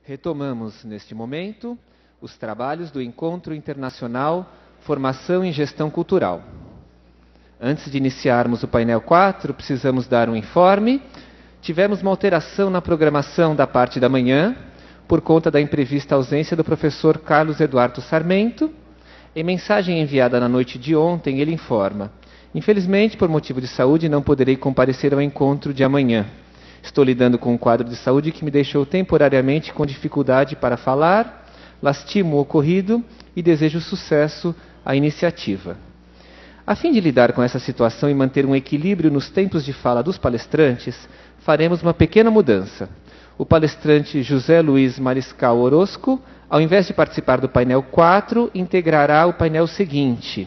Retomamos, neste momento, os trabalhos do Encontro Internacional Formação em Gestão Cultural. Antes de iniciarmos o painel 4, precisamos dar um informe. Tivemos uma alteração na programação da parte da manhã, por conta da imprevista ausência do professor Carlos Eduardo Sarmento. Em mensagem enviada na noite de ontem, ele informa: infelizmente, por motivo de saúde, não poderei comparecer ao encontro de amanhã. Estou lidando com um quadro de saúde que me deixou temporariamente com dificuldade para falar, lastimo o ocorrido e desejo sucesso à iniciativa. A fim de lidar com essa situação e manter um equilíbrio nos tempos de fala dos palestrantes, faremos uma pequena mudança. O palestrante José Luiz Mariscal Orozco, ao invés de participar do painel 4, integrará o painel seguinte.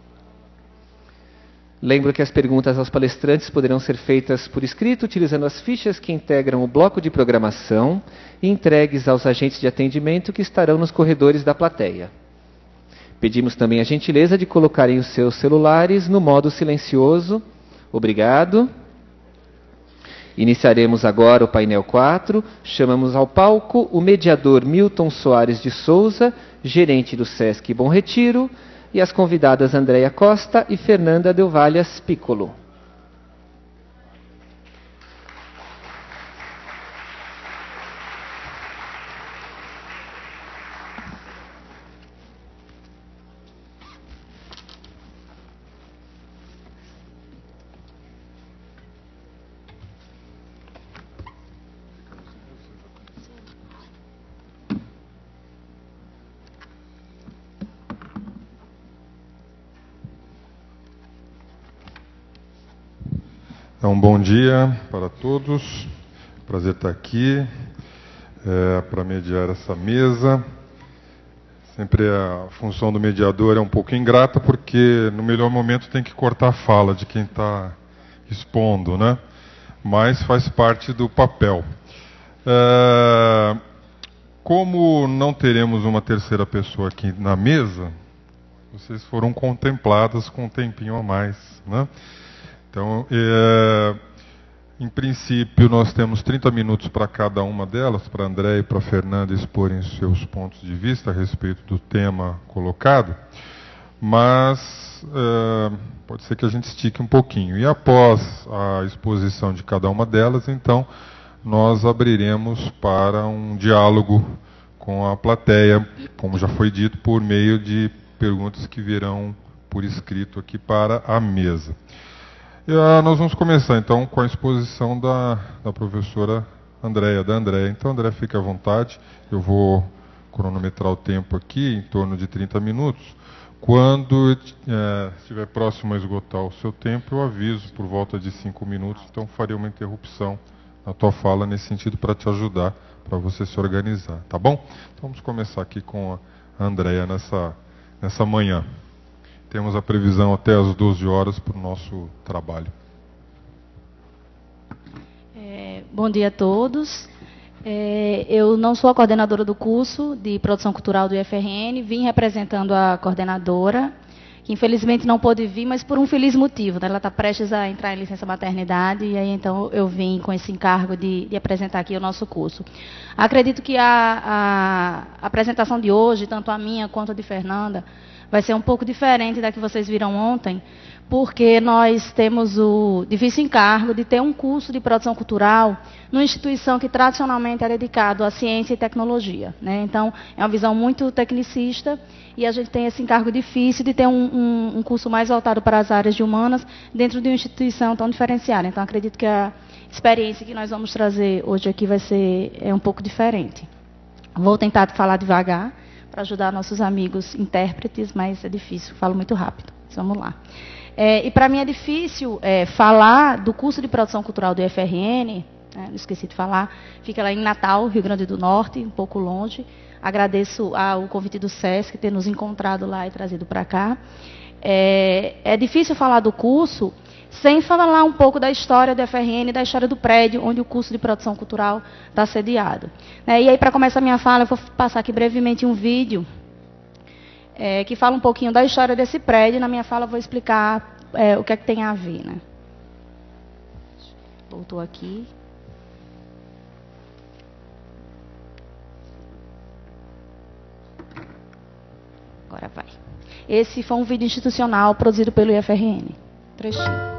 Lembro que as perguntas aos palestrantes poderão ser feitas por escrito, utilizando as fichas que integram o bloco de programação e entregues aos agentes de atendimento que estarão nos corredores da plateia. Pedimos também a gentileza de colocarem os seus celulares no modo silencioso. Obrigado. Iniciaremos agora o painel 4. Chamamos ao palco o mediador Milton Soares de Souza, gerente do Sesc Bom Retiro, e as convidadas Andréia Costa e Fernanda Delvalhas Piccolo. Então, bom dia para todos. Prazer estar aqui para mediar essa mesa. Sempre a função do mediador é um pouco ingrata, porque no melhor momento tem que cortar a fala de quem está expondo, né? Mas faz parte do papel. Como não teremos uma terceira pessoa aqui na mesa, vocês foram contempladas com um tempinho a mais, né? Então, em princípio, nós temos 30 minutos para cada uma delas, para a Andréia e para a Fernanda exporem seus pontos de vista a respeito do tema colocado, mas pode ser que a gente estique um pouquinho. E após a exposição de cada uma delas, então, nós abriremos para um diálogo com a plateia, como já foi dito, por meio de perguntas que virão por escrito aqui para a mesa. Nós vamos começar, então, com a exposição da professora Andréia, Então, Andréia, fique à vontade. Eu vou cronometrar o tempo aqui, em torno de 30 minutos. Quando estiver próximo a esgotar o seu tempo, eu aviso por volta de 5 minutos. Então, farei uma interrupção na tua fala nesse sentido para te ajudar, para você se organizar, tá bom? Então, vamos começar aqui com a Andréia nessa manhã. Temos a previsão até às 12 horas para o nosso trabalho. Bom dia a todos. Eu não sou a coordenadora do curso de Produção Cultural do IFRN, vim representando a coordenadora, que infelizmente não pôde vir, mas por um feliz motivo, né? Ela está prestes a entrar em licença maternidade, e aí então eu vim com esse encargo de apresentar aqui o nosso curso. Acredito que a apresentação de hoje, tanto a minha quanto a de Fernanda, vai ser um pouco diferente da que vocês viram ontem, porque nós temos o difícil encargo de ter um curso de produção cultural numa instituição que tradicionalmente é dedicado à ciência e tecnologia, né? Então, é uma visão muito tecnicista e a gente tem esse encargo difícil de ter um curso mais voltado para as áreas de humanas dentro de uma instituição tão diferenciada. Então, acredito que a experiência que nós vamos trazer hoje aqui vai ser um pouco diferente. Vou tentar falar devagar, para ajudar nossos amigos intérpretes, mas é difícil, falo muito rápido. Vamos lá. E para mim é difícil falar do curso de produção cultural do IFRN, não esqueci de falar, fica lá em Natal, Rio Grande do Norte, um pouco longe. Agradeço ao convite do Sesc ter nos encontrado lá e trazido para cá. É difícil falar do curso sem falar um pouco da história do IFRN, da história do prédio onde o curso de produção cultural está sediado. E aí, para começar a minha fala, eu vou passar aqui brevemente um vídeo que fala um pouquinho da história desse prédio. Na minha fala, eu vou explicar o que é que tem a ver, né? Voltou aqui. Vai. Esse foi um vídeo institucional produzido pelo IFRN. Trechinho.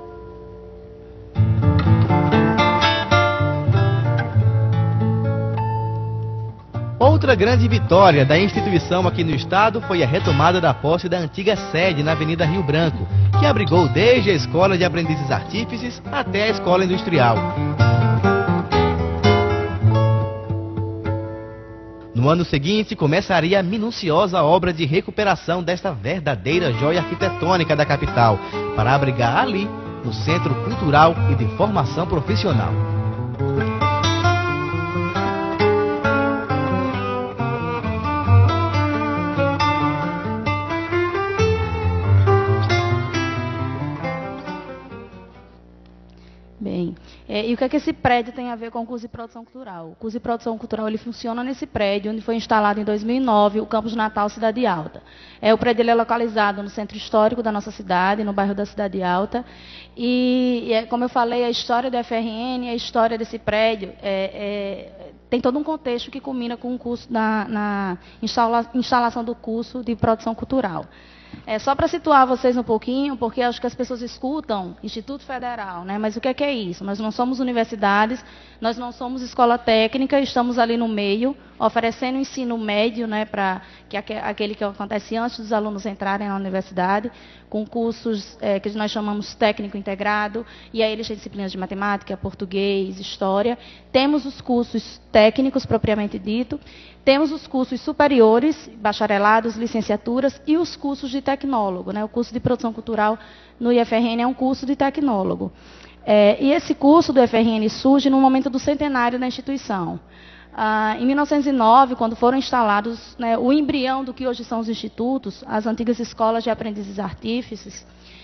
Outra grande vitória da instituição aqui no estado foi a retomada da posse da antiga sede na Avenida Rio Branco, que abrigou desde a Escola de Aprendizes Artífices até a Escola Industrial. No ano seguinte, começaria a minuciosa obra de recuperação desta verdadeira joia arquitetônica da capital, para abrigar ali, no Centro Cultural e de Formação Profissional. Bem, e o que é que esse prédio tem a ver com o curso de produção cultural? O curso de produção cultural ele funciona nesse prédio, onde foi instalado em 2009 o Campus Natal Cidade Alta. O prédio ele é localizado no centro histórico da nossa cidade, no bairro da Cidade Alta. Como eu falei, a história do FRN, a história desse prédio, tem todo um contexto que culmina com o curso na instalação do curso de produção cultural. Só para situar vocês um pouquinho, porque acho que as pessoas escutam Instituto Federal, né? Mas o que é isso? Nós não somos universidades, nós não somos escola técnica, estamos ali no meio, oferecendo ensino médio, né, aquele que acontece antes dos alunos entrarem na universidade, com cursos que nós chamamos técnico integrado, e aí eles têm disciplinas de matemática, português, história. Temos os cursos técnicos, propriamente dito, temos os cursos superiores, bacharelados, licenciaturas, e os cursos de tecnólogo, né? O curso de produção cultural no IFRN é um curso de tecnólogo. E esse curso do IFRN surge no momento do centenário da instituição. Em 1909, quando foram instalados, né, o embrião do que hoje são os institutos, as antigas escolas de aprendizes artífices,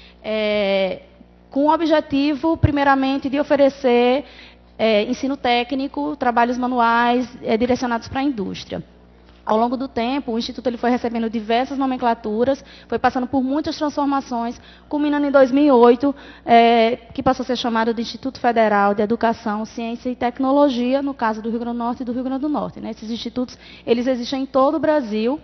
com o objetivo, primeiramente, de oferecer ensino técnico, trabalhos manuais direcionados para a indústria. Ao longo do tempo, o Instituto ele foi recebendo diversas nomenclaturas, foi passando por muitas transformações, culminando em 2008, que passou a ser chamado de Instituto Federal de Educação, Ciência e Tecnologia, no caso do Rio Grande do Norte e do Rio Grande do Norte, né? Esses institutos eles existem em todo o Brasil.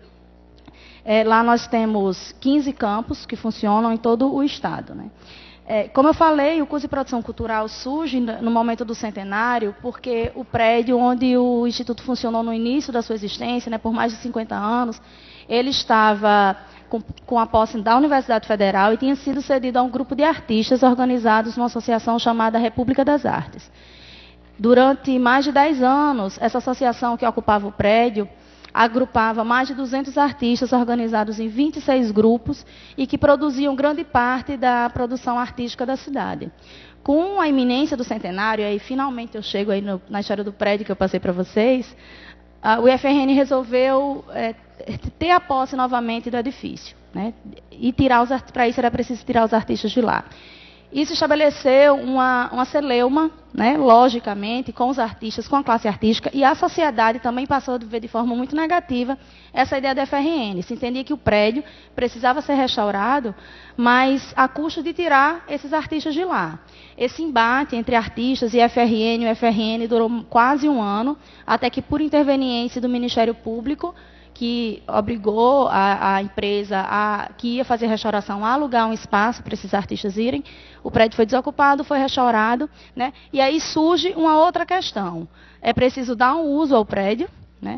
Lá nós temos 15 campos que funcionam em todo o estado, né? Como eu falei, o curso de produção cultural surge no momento do centenário, porque o prédio onde o Instituto funcionou no início da sua existência, né, por mais de 50 anos, ele estava com a posse da Universidade Federal e tinha sido cedido a um grupo de artistas organizados numa associação chamada República das Artes. Durante mais de 10 anos, essa associação que ocupava o prédio agrupava mais de 200 artistas organizados em 26 grupos e que produziam grande parte da produção artística da cidade. Com a iminência do centenário, aí finalmente eu chego aí na história do prédio que eu passei para vocês, o IFRN resolveu ter a posse novamente do edifício, né? E para isso era preciso tirar os artistas de lá. Isso estabeleceu uma celeuma, né, logicamente, com os artistas, com a classe artística, e a sociedade também passou a ver de forma muito negativa essa ideia da FRN. Se entendia que o prédio precisava ser restaurado, mas a custo de tirar esses artistas de lá. Esse embate entre artistas e FRN, o FRN durou quase um ano, até que, por interveniência do Ministério Público, que obrigou a empresa que ia fazer restauração a alugar um espaço para esses artistas irem. O prédio foi desocupado, foi restaurado, né? E aí surge uma outra questão. É preciso dar um uso ao prédio, né?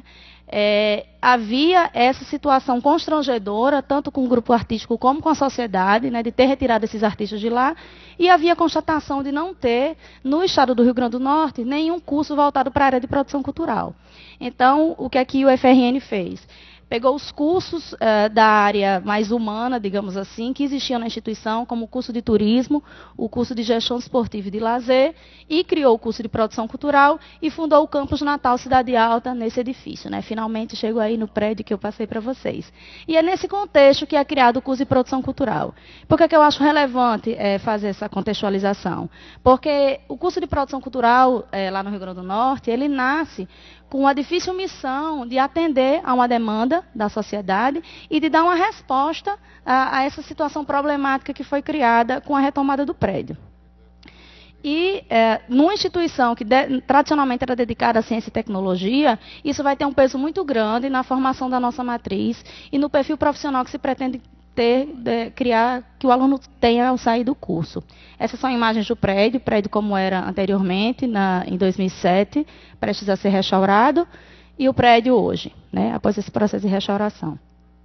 Havia essa situação constrangedora, tanto com o grupo artístico como com a sociedade, né, de ter retirado esses artistas de lá, e havia a constatação de não ter, no estado do Rio Grande do Norte, nenhum curso voltado para a área de produção cultural. Então, o que é que o FRN fez? Pegou os cursos da área mais humana, digamos assim, que existiam na instituição, como o curso de turismo, o curso de gestão esportiva e de lazer, e criou o curso de produção cultural e fundou o campus Natal Cidade Alta nesse edifício, né? Finalmente chegou aí no prédio que eu passei para vocês. E é nesse contexto que é criado o curso de produção cultural. Por que eu acho relevante fazer essa contextualização? Porque o curso de produção cultural, lá no Rio Grande do Norte, ele nasce com a difícil missão de atender a uma demanda da sociedade e de dar uma resposta a essa situação problemática que foi criada com a retomada do prédio. E numa instituição que tradicionalmente era dedicada à ciência e tecnologia, isso vai ter um peso muito grande na formação da nossa matriz e no perfil profissional que se pretende criar, que o aluno tenha ao sair do curso. Essas são imagens do prédio como era anteriormente, em 2007, prestes a ser restaurado, e o prédio hoje, né, após esse processo de restauração.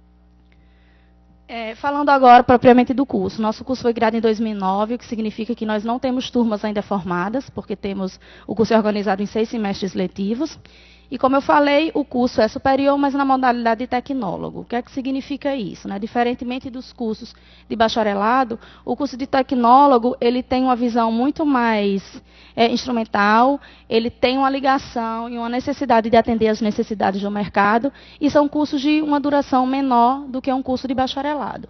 Falando agora propriamente do curso. Nosso curso foi criado em 2009, o que significa que nós não temos turmas ainda formadas, porque o curso é organizado em 6 semestres letivos. E, como eu falei, o curso é superior, mas na modalidade de tecnólogo. O que é que significa isso? Né? Diferentemente dos cursos de bacharelado, o curso de tecnólogo ele tem uma visão muito mais instrumental, ele tem uma ligação e uma necessidade de atender às necessidades do mercado, e são cursos de uma duração menor do que um curso de bacharelado.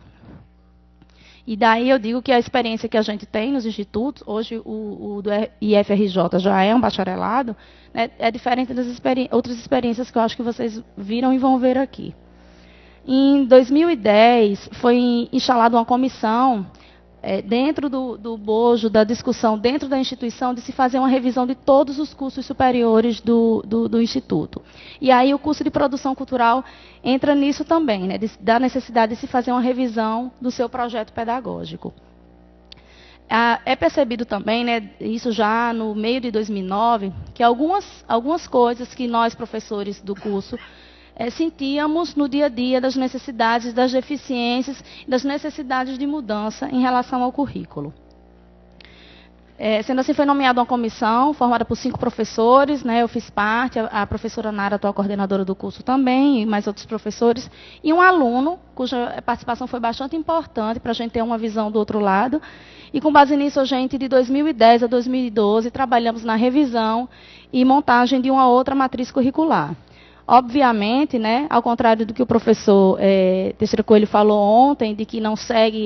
E daí eu digo que a experiência que a gente tem nos institutos, hoje o do IFRJ já é um bacharelado, né, é diferente das outras experiências que eu acho que vocês viram e vão ver aqui. Em 2010, foi instalada uma comissão dentro do bojo, da discussão dentro da instituição, de se fazer uma revisão de todos os cursos superiores do Instituto. E aí o curso de produção cultural entra nisso também, né, da necessidade de se fazer uma revisão do seu projeto pedagógico. É percebido também, né, isso já no meio de 2009, que algumas coisas que nós, professores do curso, sentíamos no dia a dia das necessidades, das deficiências, das necessidades de mudança em relação ao currículo. Sendo assim, foi nomeada uma comissão formada por 5 professores, né, eu fiz parte, a professora Nara, atual coordenadora do curso também, e mais outros professores, e um aluno, cuja participação foi bastante importante para a gente ter uma visão do outro lado. E com base nisso, a gente, de 2010 a 2012, trabalhamos na revisão e montagem de uma outra matriz curricular. Obviamente, né, ao contrário do que o professor Teixeira Coelho falou ontem, de que não segue,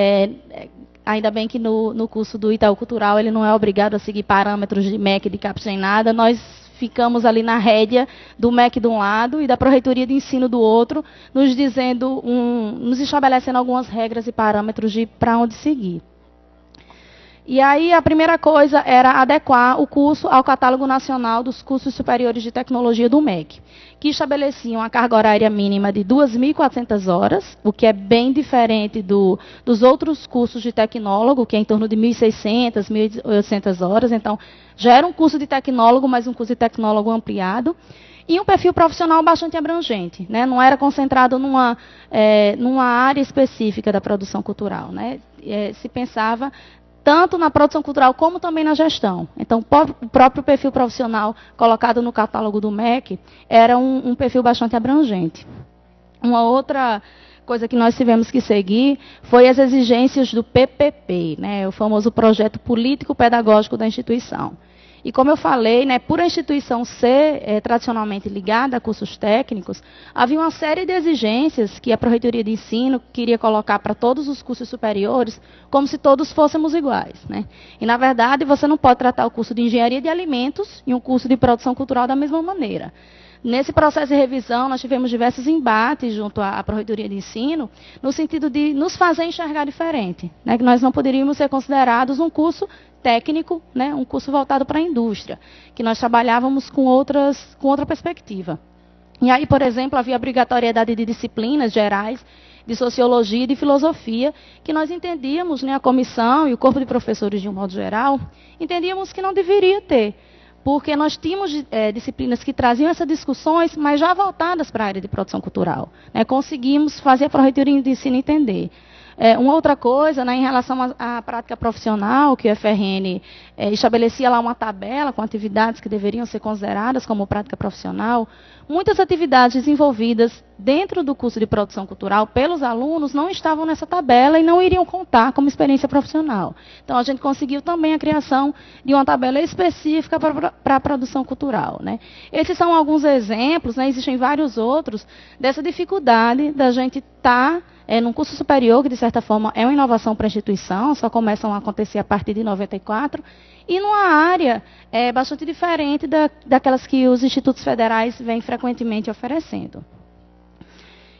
ainda bem que no curso do Itaú Cultural ele não é obrigado a seguir parâmetros de MEC e de CAPES nem nada, nós ficamos ali na rédea do MEC de um lado e da Pró-Reitoria de Ensino do outro, nos estabelecendo algumas regras e parâmetros para onde seguir. E aí a primeira coisa era adequar o curso ao catálogo nacional dos cursos superiores de tecnologia do MEC, que estabeleciam a carga horária mínima de 2.400 horas, o que é bem diferente dos outros cursos de tecnólogo, que é em torno de 1.600, 1.800 horas. Então, já era um curso de tecnólogo, mas um curso de tecnólogo ampliado. E um perfil profissional bastante abrangente, né? Não era concentrado numa área específica da produção cultural, né? Se pensava tanto na produção cultural como também na gestão. Então, o próprio perfil profissional colocado no catálogo do MEC era um perfil bastante abrangente. Uma outra coisa que nós tivemos que seguir foi as exigências do PPP, né, o famoso projeto político-pedagógico da instituição. E como eu falei, né, por a instituição ser tradicionalmente ligada a cursos técnicos, havia uma série de exigências que a Pró-Reitoria de Ensino queria colocar para todos os cursos superiores, como se todos fôssemos iguais, né? E, na verdade, você não pode tratar o curso de Engenharia de Alimentos e um curso de Produção Cultural da mesma maneira. Nesse processo de revisão, nós tivemos diversos embates junto à Pró-Reitoria de Ensino, no sentido de nos fazer enxergar diferente, né, que nós não poderíamos ser considerados um curso técnico, né, um curso voltado para a indústria, que nós trabalhávamos com outra perspectiva. E aí, por exemplo, havia obrigatoriedade de disciplinas gerais, de sociologia e de filosofia, que nós entendíamos, né, a comissão e o corpo de professores de um modo geral, entendíamos que não deveria ter, porque nós tínhamos disciplinas que traziam essas discussões, mas já voltadas para a área de produção cultural, né, conseguimos fazer a Pró-Reitoria de Ensino entender. Uma outra coisa, né, em relação à prática profissional, que o FRN estabelecia lá uma tabela com atividades que deveriam ser consideradas como prática profissional, muitas atividades desenvolvidas dentro do curso de produção cultural pelos alunos não estavam nessa tabela e não iriam contar como experiência profissional. Então, a gente conseguiu também a criação de uma tabela específica para a produção cultural, né. Esses são alguns exemplos, né, existem vários outros, dessa dificuldade da gente estar num curso superior, que de certa forma é uma inovação para a instituição, só começam a acontecer a partir de 94, e numa área bastante diferente daquelas que os institutos federais vêm frequentemente oferecendo.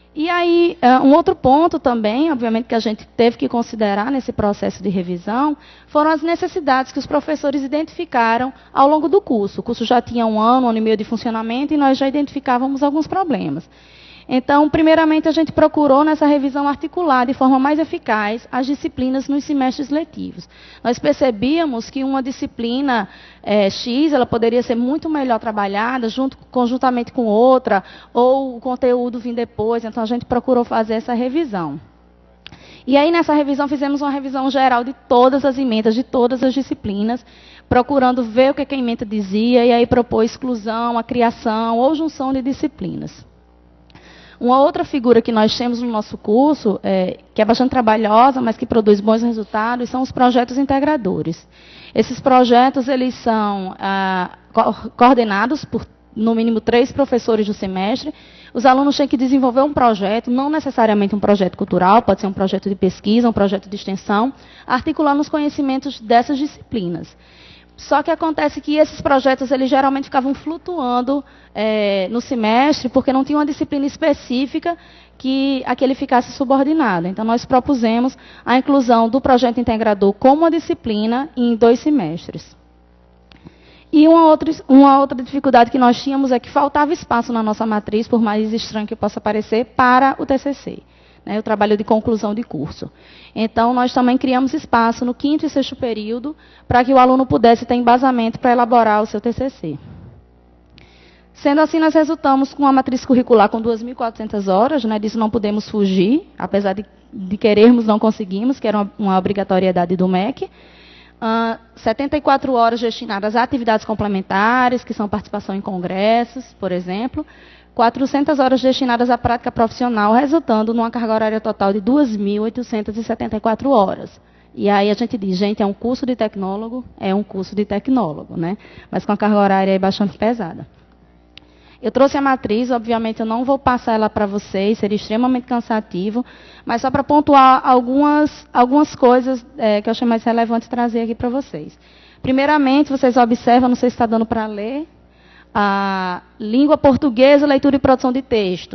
E aí, um outro ponto também, obviamente, que a gente teve que considerar nesse processo de revisão, foram as necessidades que os professores identificaram ao longo do curso. O curso já tinha um ano e meio de funcionamento, e nós já identificávamos alguns problemas. Então, primeiramente, a gente procurou nessa revisão articular de forma mais eficaz as disciplinas nos semestres letivos. Nós percebíamos que uma disciplina X, ela poderia ser muito melhor trabalhada conjuntamente com outra, ou o conteúdo vir depois. Então, a gente procurou fazer essa revisão. E aí, nessa revisão, fizemos uma revisão geral de todas as emendas, de todas as disciplinas, procurando ver o que a emenda dizia, e aí propor exclusão, a criação ou junção de disciplinas. Uma outra figura que nós temos no nosso curso, que é bastante trabalhosa, mas que produz bons resultados, são os projetos integradores. Esses projetos, eles são coordenados por, no mínimo, 3 professores do semestre. Os alunos têm que desenvolver um projeto, não necessariamente um projeto cultural, pode ser um projeto de pesquisa, um projeto de extensão, articulando os conhecimentos dessas disciplinas. Só que acontece que esses projetos, eles geralmente ficavam flutuando no semestre, porque não tinha uma disciplina específica a que ele ficasse subordinado. Então, nós propusemos a inclusão do projeto integrador como uma disciplina em 2 semestres. E uma outra dificuldade que nós tínhamos é que faltava espaço na nossa matriz, por mais estranho que possa parecer, para o TCC. O trabalho de conclusão de curso. Então, nós também criamos espaço no 5º e 6º período para que o aluno pudesse ter embasamento para elaborar o seu TCC. Sendo assim, nós resultamos com uma matriz curricular com 2.400 horas, disso não podemos fugir, apesar de querermos, não conseguimos, que era uma obrigatoriedade do MEC. 74 horas destinadas a atividades complementares, que são participação em congressos, por exemplo. 400 horas destinadas à prática profissional, resultando numa carga horária total de 2.874 horas. E aí a gente diz, gente, é um curso de tecnólogo, mas com a carga horária bastante pesada. Eu trouxe a matriz, obviamente eu não vou passar ela para vocês, seria extremamente cansativo, mas só para pontuar algumas coisas que eu achei mais relevante trazer aqui para vocês. Primeiramente, vocês observam, não sei se está dando para ler, a língua portuguesa, leitura e produção de texto,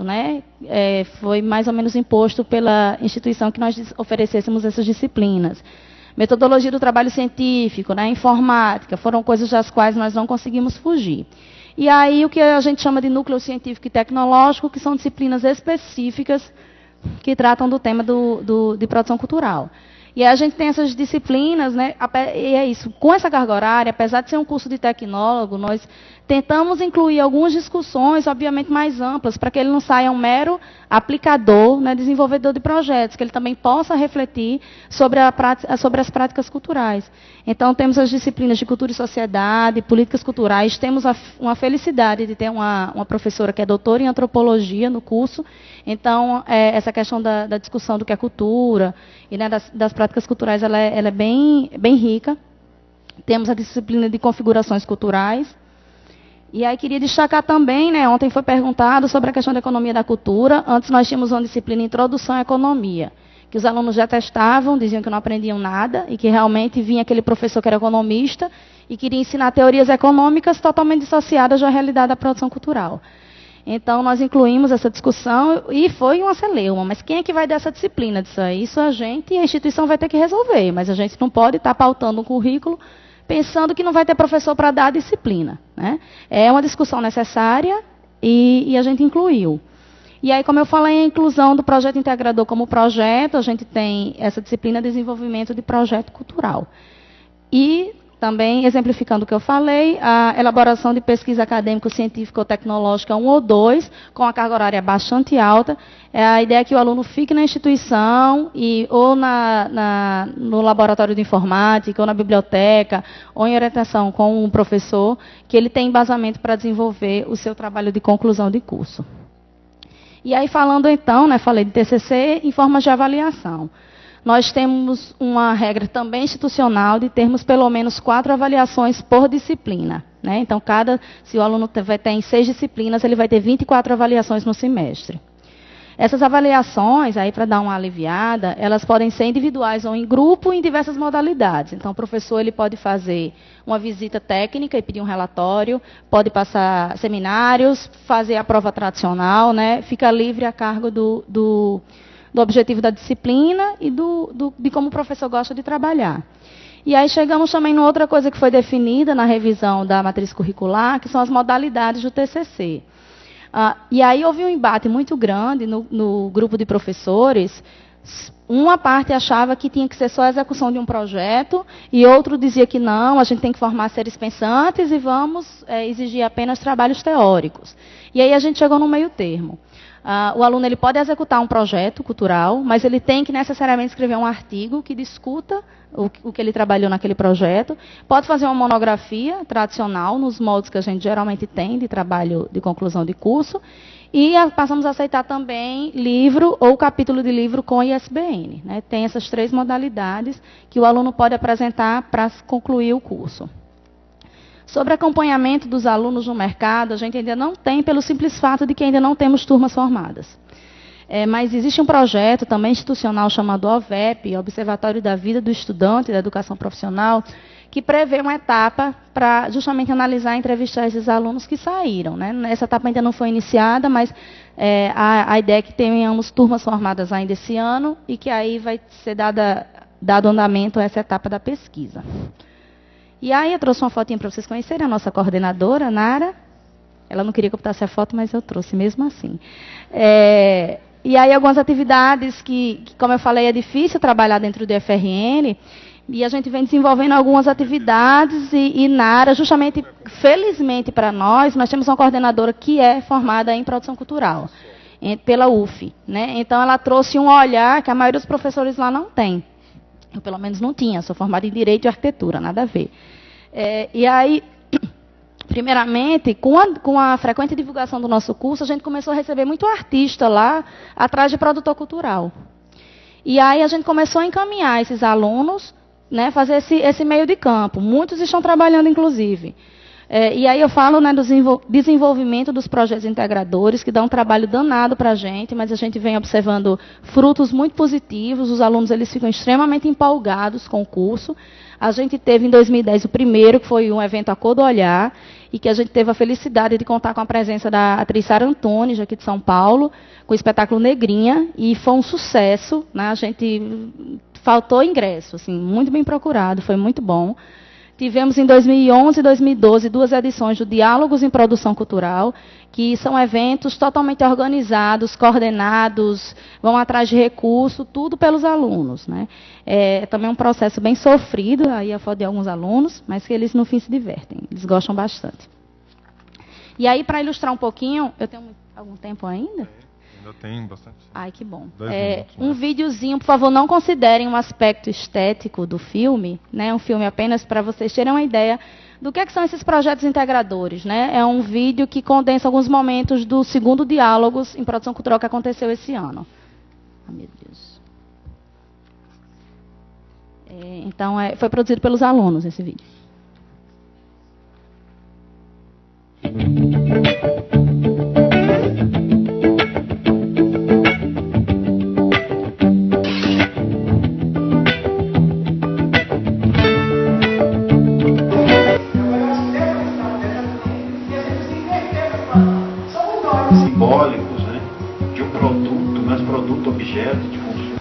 foi mais ou menos imposto pela instituição que nós oferecêssemos essas disciplinas. Metodologia do trabalho científico, informática, foram coisas das quais nós não conseguimos fugir. E aí o que a gente chama de núcleo científico e tecnológico, que são disciplinas específicas que tratam do tema de produção cultural. E aí a gente tem essas disciplinas, e é isso, com essa carga horária, apesar de ser um curso de tecnólogo, nós tentamos incluir algumas discussões, obviamente, mais amplas, para que ele não saia um mero aplicador, desenvolvedor de projetos, que ele também possa refletir sobre as práticas culturais. Então, temos as disciplinas de cultura e sociedade, políticas culturais, temos uma felicidade de ter uma professora que é doutora em antropologia no curso. Então, essa questão da discussão do que é cultura e das práticas culturais, ela é bem rica. Temos a disciplina de configurações culturais. E aí queria destacar também, ontem foi perguntado sobre a questão da economia da cultura. Antes nós tínhamos uma disciplina Introdução à Economia, que os alunos já testavam, diziam que não aprendiam nada, e que realmente vinha aquele professor que era economista e queria ensinar teorias econômicas totalmente dissociadas da realidade da produção cultural. Então, nós incluímos essa discussão e foi uma celeuma. Mas quem é que vai dar essa disciplina disso aí? Isso a gente e a instituição vai ter que resolver, mas a gente não pode estar pautando um currículo pensando que não vai ter professor para dar a disciplina. É uma discussão necessária e a gente incluiu. E aí, como eu falei, a inclusão do projeto integrador como projeto, a gente tem essa disciplina de desenvolvimento de projeto cultural. E também, exemplificando o que eu falei, a elaboração de pesquisa acadêmico-científica ou tecnológica 1 ou 2, com a carga horária bastante alta. A ideia é que o aluno fique na instituição, ou no laboratório de informática, ou na biblioteca, ou em orientação com um professor, que ele tem embasamento para desenvolver o seu trabalho de conclusão de curso. E aí, falando então, falei de TCC em formas de avaliação. Nós temos uma regra também institucional de termos pelo menos 4 avaliações por disciplina. Então, se o aluno tem 6 disciplinas, ele vai ter 24 avaliações no semestre. Essas avaliações, aí para dar uma aliviada, elas podem ser individuais ou em grupo em diversas modalidades. Então, o professor ele pode fazer uma visita técnica e pedir um relatório, pode passar seminários, fazer a prova tradicional, né? Fica livre a cargo do objetivo da disciplina e de como o professor gosta de trabalhar. E aí chegamos também em outra coisa que foi definida na revisão da matriz curricular, que são as modalidades do TCC. E aí houve um embate muito grande no grupo de professores. Uma parte achava que tinha que ser só a execução de um projeto, e outro dizia que não, a gente tem que formar seres pensantes e vamos exigir apenas trabalhos teóricos. E aí a gente chegou no meio termo. O aluno ele pode executar um projeto cultural, mas ele tem que necessariamente escrever um artigo que discuta o que ele trabalhou naquele projeto. Pode fazer uma monografia tradicional, nos moldes que a gente geralmente tem de trabalho de conclusão de curso. E passamos a aceitar também livro ou capítulo de livro com ISBN. Né? Tem essas 3 modalidades que o aluno pode apresentar para concluir o curso. Sobre acompanhamento dos alunos no mercado, a gente ainda não tem, pelo simples fato de que ainda não temos turmas formadas. Mas existe um projeto também institucional chamado OVEP, Observatório da Vida do Estudante e da Educação Profissional, que prevê uma etapa para justamente analisar e entrevistar esses alunos que saíram. Né? Essa etapa ainda não foi iniciada, mas a ideia é que tenhamos turmas formadas ainda esse ano e que aí vai ser dado andamento a essa etapa da pesquisa. E aí eu trouxe uma fotinha para vocês conhecerem, a nossa coordenadora, Nara. Ela não queria que eu botasse a foto, mas eu trouxe mesmo assim. E aí algumas atividades que, como eu falei, é difícil trabalhar dentro do FRN, e a gente vem desenvolvendo algumas atividades, e Nara, justamente, felizmente para nós temos uma coordenadora que é formada em produção cultural, pela UF. Né? Então ela trouxe um olhar que a maioria dos professores lá não tem. Eu, pelo menos, não tinha, sou formada em Direito e Arquitetura, nada a ver. E aí, primeiramente, com a frequente divulgação do nosso curso, a gente começou a receber muito artista lá, atrás de produtor cultural. E aí a gente começou a encaminhar esses alunos, né, fazer esse meio de campo. Muitos estão trabalhando, inclusive. E aí eu falo, né, do desenvolvimento dos projetos integradores, que dá um trabalho danado para a gente, mas a gente vem observando frutos muito positivos. Os alunos eles ficam extremamente empolgados com o curso. A gente teve em 2010 o primeiro, que foi um evento A Cor do Olhar, e que a gente teve a felicidade de contar com a presença da atriz Sara Antunes, aqui de São Paulo, com o espetáculo Negrinha, e foi um sucesso. Né? A gente faltou ingresso, assim, muito bem procurado, foi muito bom. Tivemos em 2011 e 2012 2 edições do Diálogos em Produção Cultural, que são eventos totalmente organizados, coordenados, vão atrás de recurso, tudo pelos alunos. Né? É também um processo bem sofrido, aí a foto de alguns alunos, mas que eles no fim se divertem, eles gostam bastante. E aí, para ilustrar um pouquinho, eu tenho algum tempo ainda? Ainda tem bastante. Ai, que bom. 10 minutos, Um videozinho, por favor, não considerem um aspecto estético do filme, né? Um filme apenas para vocês terem uma ideia do que são esses projetos integradores. Né? É um vídeo que condensa alguns momentos do segundo Diálogos em Produção Cultural que aconteceu esse ano. Ah, meu Deus. Então, foi produzido pelos alunos esse vídeo. Simbólicos, né, de um produto, mas produto objeto de consumo.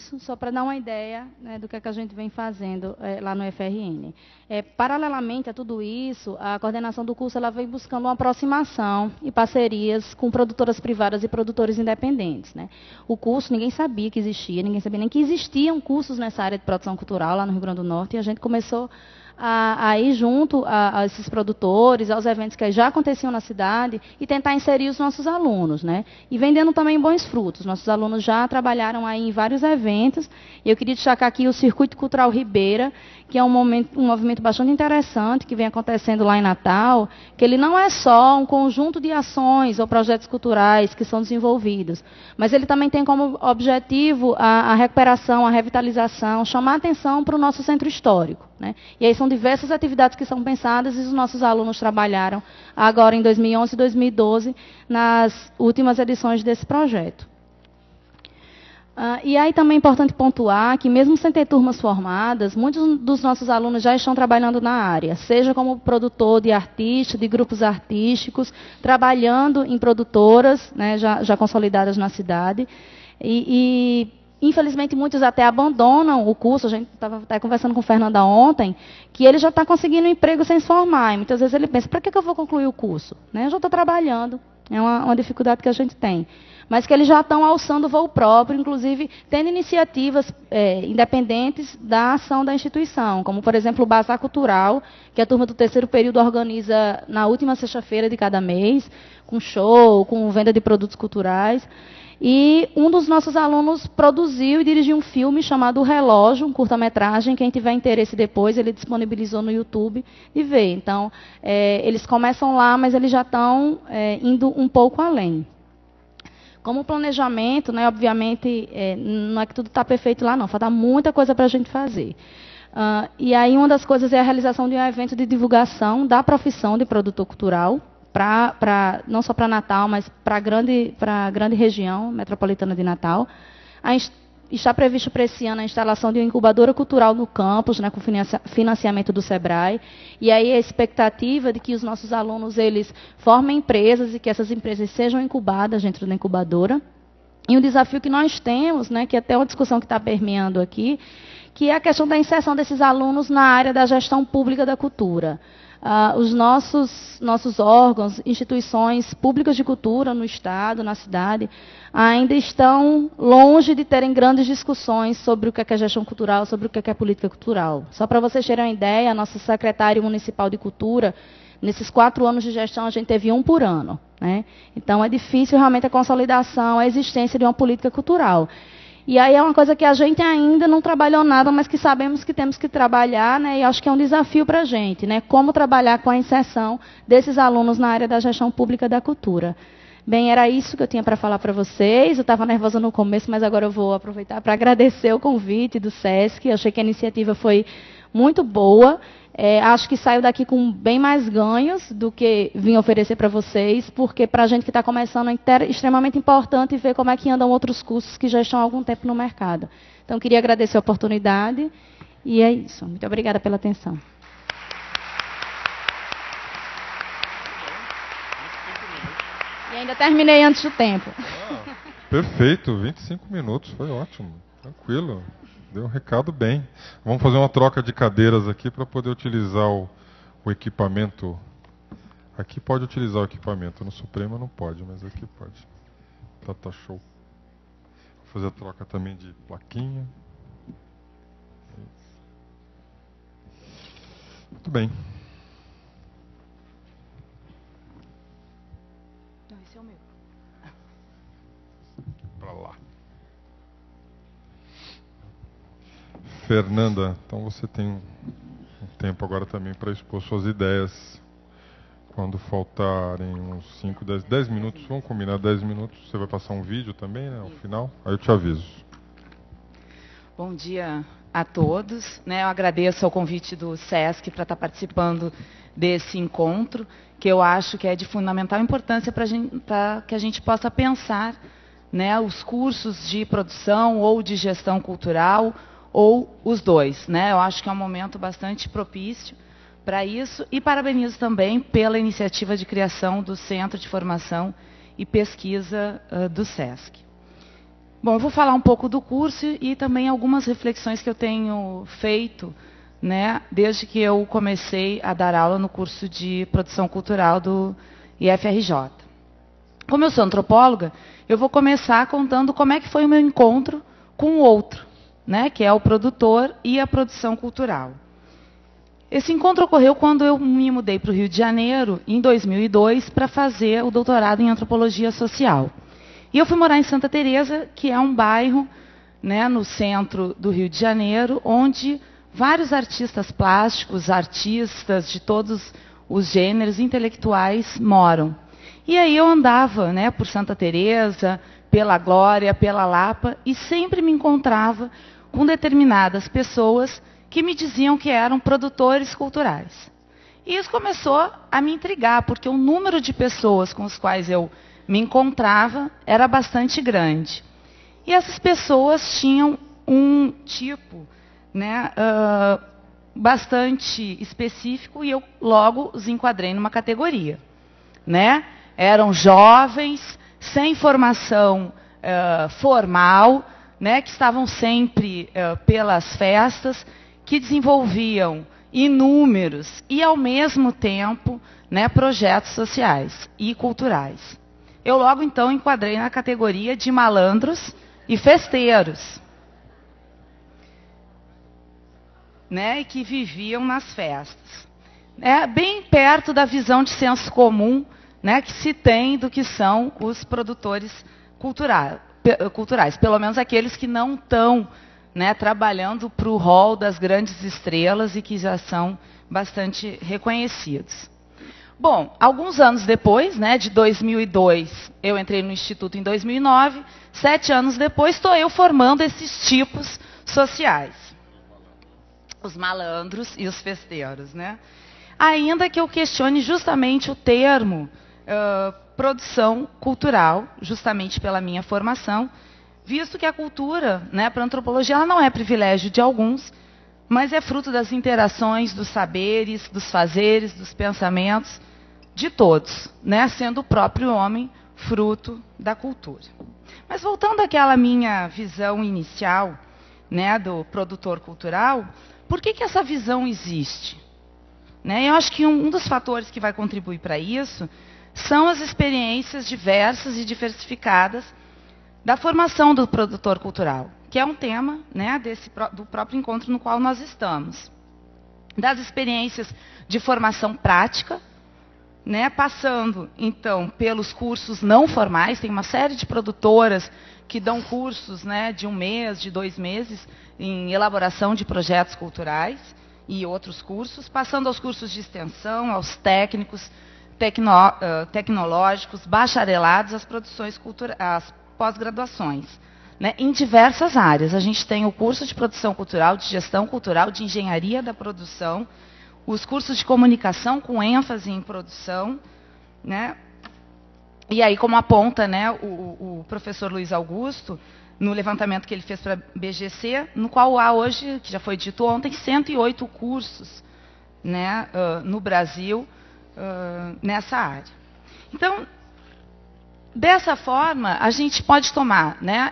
curso, só para dar uma ideia, né, do que a gente vem fazendo lá no FRN. Paralelamente a tudo isso, a coordenação do curso ela vem buscando uma aproximação e parcerias com produtoras privadas e produtores independentes, né? O curso, ninguém sabia que existia, ninguém sabia nem que existiam cursos nessa área de produção cultural lá no Rio Grande do Norte, e a gente começou a ir junto a esses produtores, aos eventos que já aconteciam na cidade e tentar inserir os nossos alunos, né? E vendendo também bons frutos. Nossos alunos já trabalharam aí em vários eventos, e eu queria destacar aqui o Circuito Cultural Ribeira, que é um movimento bastante interessante que vem acontecendo lá em Natal, que ele não é só um conjunto de ações ou projetos culturais que são desenvolvidos, mas ele também tem como objetivo a recuperação, a revitalização, chamar atenção para o nosso centro histórico, né? E aí são diversas atividades que são pensadas e os nossos alunos trabalharam agora em 2011 e 2012 nas últimas edições desse projeto. E aí também é importante pontuar que, mesmo sem ter turmas formadas, muitos dos nossos alunos já estão trabalhando na área, seja como produtor de artistas, de grupos artísticos, trabalhando em produtoras, né, já consolidadas na cidade. Infelizmente, muitos até abandonam o curso. A gente estava até conversando com o Fernanda ontem, que ele já está conseguindo um emprego sem se formar. E muitas vezes ele pensa, para que eu vou concluir o curso? Né, eu já estou trabalhando. É uma dificuldade que a gente tem. Mas que eles já estão alçando voo próprio, inclusive tendo iniciativas independentes da ação da instituição, como, por exemplo, o Bazar Cultural, que a turma do terceiro período organiza na última sexta-feira de cada mês, com show, com venda de produtos culturais. E um dos nossos alunos produziu e dirigiu um filme chamado O Relógio, um curta-metragem. Quem tiver interesse depois, ele disponibilizou no YouTube e vê. Então, eles começam lá, mas eles já estão indo um pouco além. Como planejamento, né, obviamente, não é que tudo está perfeito lá, não. Falta muita coisa para a gente fazer. E aí, uma das coisas é a realização de um evento de divulgação da profissão de produtor cultural, não só para Natal, mas para a grande região metropolitana de Natal. Está previsto para esse ano a instalação de uma incubadora cultural no campus, né, com financiamento do SEBRAE. E aí a expectativa de que os nossos alunos eles formem empresas e que essas empresas sejam incubadas dentro da incubadora. E um desafio que nós temos, né, que é até uma discussão que está permeando aqui, que é a questão da inserção desses alunos na área da gestão pública da cultura. Os nossos órgãos, instituições públicas de cultura no Estado, na cidade, ainda estão longe de terem grandes discussões sobre o que é gestão cultural, sobre o que é política cultural. Só para vocês terem uma ideia, a nossa secretária municipal de cultura, nesses 4 anos de gestão, a gente teve 1 por ano, né? Então, é difícil realmente a consolidação, a existência de uma política cultural. E aí é uma coisa que a gente ainda não trabalhou nada, mas que sabemos que temos que trabalhar, né? E acho que é um desafio para a gente, né? Como trabalhar com a inserção desses alunos na área da gestão pública da cultura. Bem, era isso que eu tinha para falar para vocês. Eu estava nervosa no começo, mas agora eu vou aproveitar para agradecer o convite do SESC. Achei que a iniciativa foi muito boa. Acho que saio daqui com bem mais ganhos do que vim oferecer para vocês, porque para a gente que está começando é extremamente importante ver como é que andam outros cursos que já estão há algum tempo no mercado. Então, queria agradecer a oportunidade e é isso. Muito obrigada pela atenção. E ainda terminei antes do tempo. Perfeito, 25 minutos, foi ótimo, tranquilo. Deu um recado bem. Vamos fazer uma troca de cadeiras aqui para poder utilizar o equipamento. Aqui pode utilizar o equipamento. No Supremo não pode, mas aqui pode. Tá show. Vou fazer a troca também de plaquinha. Muito bem. Não, esse é o meu. Para lá. Fernanda, então você tem um tempo agora também para expor suas ideias. Quando faltarem uns 5, 10 minutos, vamos combinar 10 minutos, você vai passar um vídeo também, né, ao final, aí eu te aviso. Bom dia a todos, né, eu agradeço ao convite do SESC para estar participando desse encontro, que eu acho que é de fundamental importância para que a gente possa pensar, né, os cursos de produção ou de gestão cultural, ou os dois, né? Eu acho que é um momento bastante propício para isso e parabenizo também pela iniciativa de criação do Centro de Formação e Pesquisa do SESC. Bom, eu vou falar um pouco do curso e também algumas reflexões que eu tenho feito, né, desde que eu comecei a dar aula no curso de produção cultural do IFRJ. Como eu sou antropóloga, eu vou começar contando como é que foi o meu encontro com o outro, né, que é o produtor e a produção cultural. Esse encontro ocorreu quando eu me mudei para o Rio de Janeiro, em 2002, para fazer o doutorado em antropologia social. E eu fui morar em Santa Teresa, que é um bairro, né, no centro do Rio de Janeiro, onde vários artistas plásticos, artistas de todos os gêneros intelectuais moram. E aí eu andava, né, por Santa Teresa, pela Glória, pela Lapa, e sempre me encontrava com determinadas pessoas que me diziam que eram produtores culturais. E isso começou a me intrigar, porque o número de pessoas com as quais eu me encontrava era bastante grande. E essas pessoas tinham um tipo, né, bastante específico, e eu logo os enquadrei numa categoria, né? Eram jovens, sem formação formal, né, que estavam sempre pelas festas, que desenvolviam inúmeros e, ao mesmo tempo, né, projetos sociais e culturais. Eu logo, então, enquadrei na categoria de malandros e festeiros, né, e que viviam nas festas. Bem perto da visão de senso comum, né, que se tem do que são os produtores culturais, pelo menos aqueles que não estão, né, trabalhando para o rol das grandes estrelas e que já são bastante reconhecidos. Bom, alguns anos depois, né, de 2002, eu entrei no Instituto em 2009, 7 anos depois estou eu formando esses tipos sociais. Os malandros e os festeiros, né? Ainda que eu questione justamente o termo produção cultural, justamente pela minha formação, visto que a cultura, né, para a antropologia, ela não é privilégio de alguns, mas é fruto das interações, dos saberes, dos fazeres, dos pensamentos de todos, né, sendo o próprio homem fruto da cultura. Mas voltando àquela minha visão inicial, né, do produtor cultural, por que essa visão existe? Né, eu acho que um dos fatores que vai contribuir para isso são as experiências diversas e diversificadas da formação do produtor cultural, que é um tema, né, do próprio encontro no qual nós estamos. Das experiências de formação prática, né, passando, então, pelos cursos não formais. Tem uma série de produtoras que dão cursos, né, de 1 mês, de 2 meses, em elaboração de projetos culturais e outros cursos, passando aos cursos de extensão, aos técnicos, tecnológicos, bacharelados, às produções culturais, às pós-graduações, né, em diversas áreas. A gente tem o curso de produção cultural, de gestão cultural, de engenharia da produção, os cursos de comunicação com ênfase em produção, né? E aí, como aponta, né, o professor Luiz Augusto, no levantamento que ele fez para a BGC, no qual há hoje, que já foi dito ontem, 108 cursos, né, no Brasil, nessa área. Então, dessa forma, a gente pode tomar, né,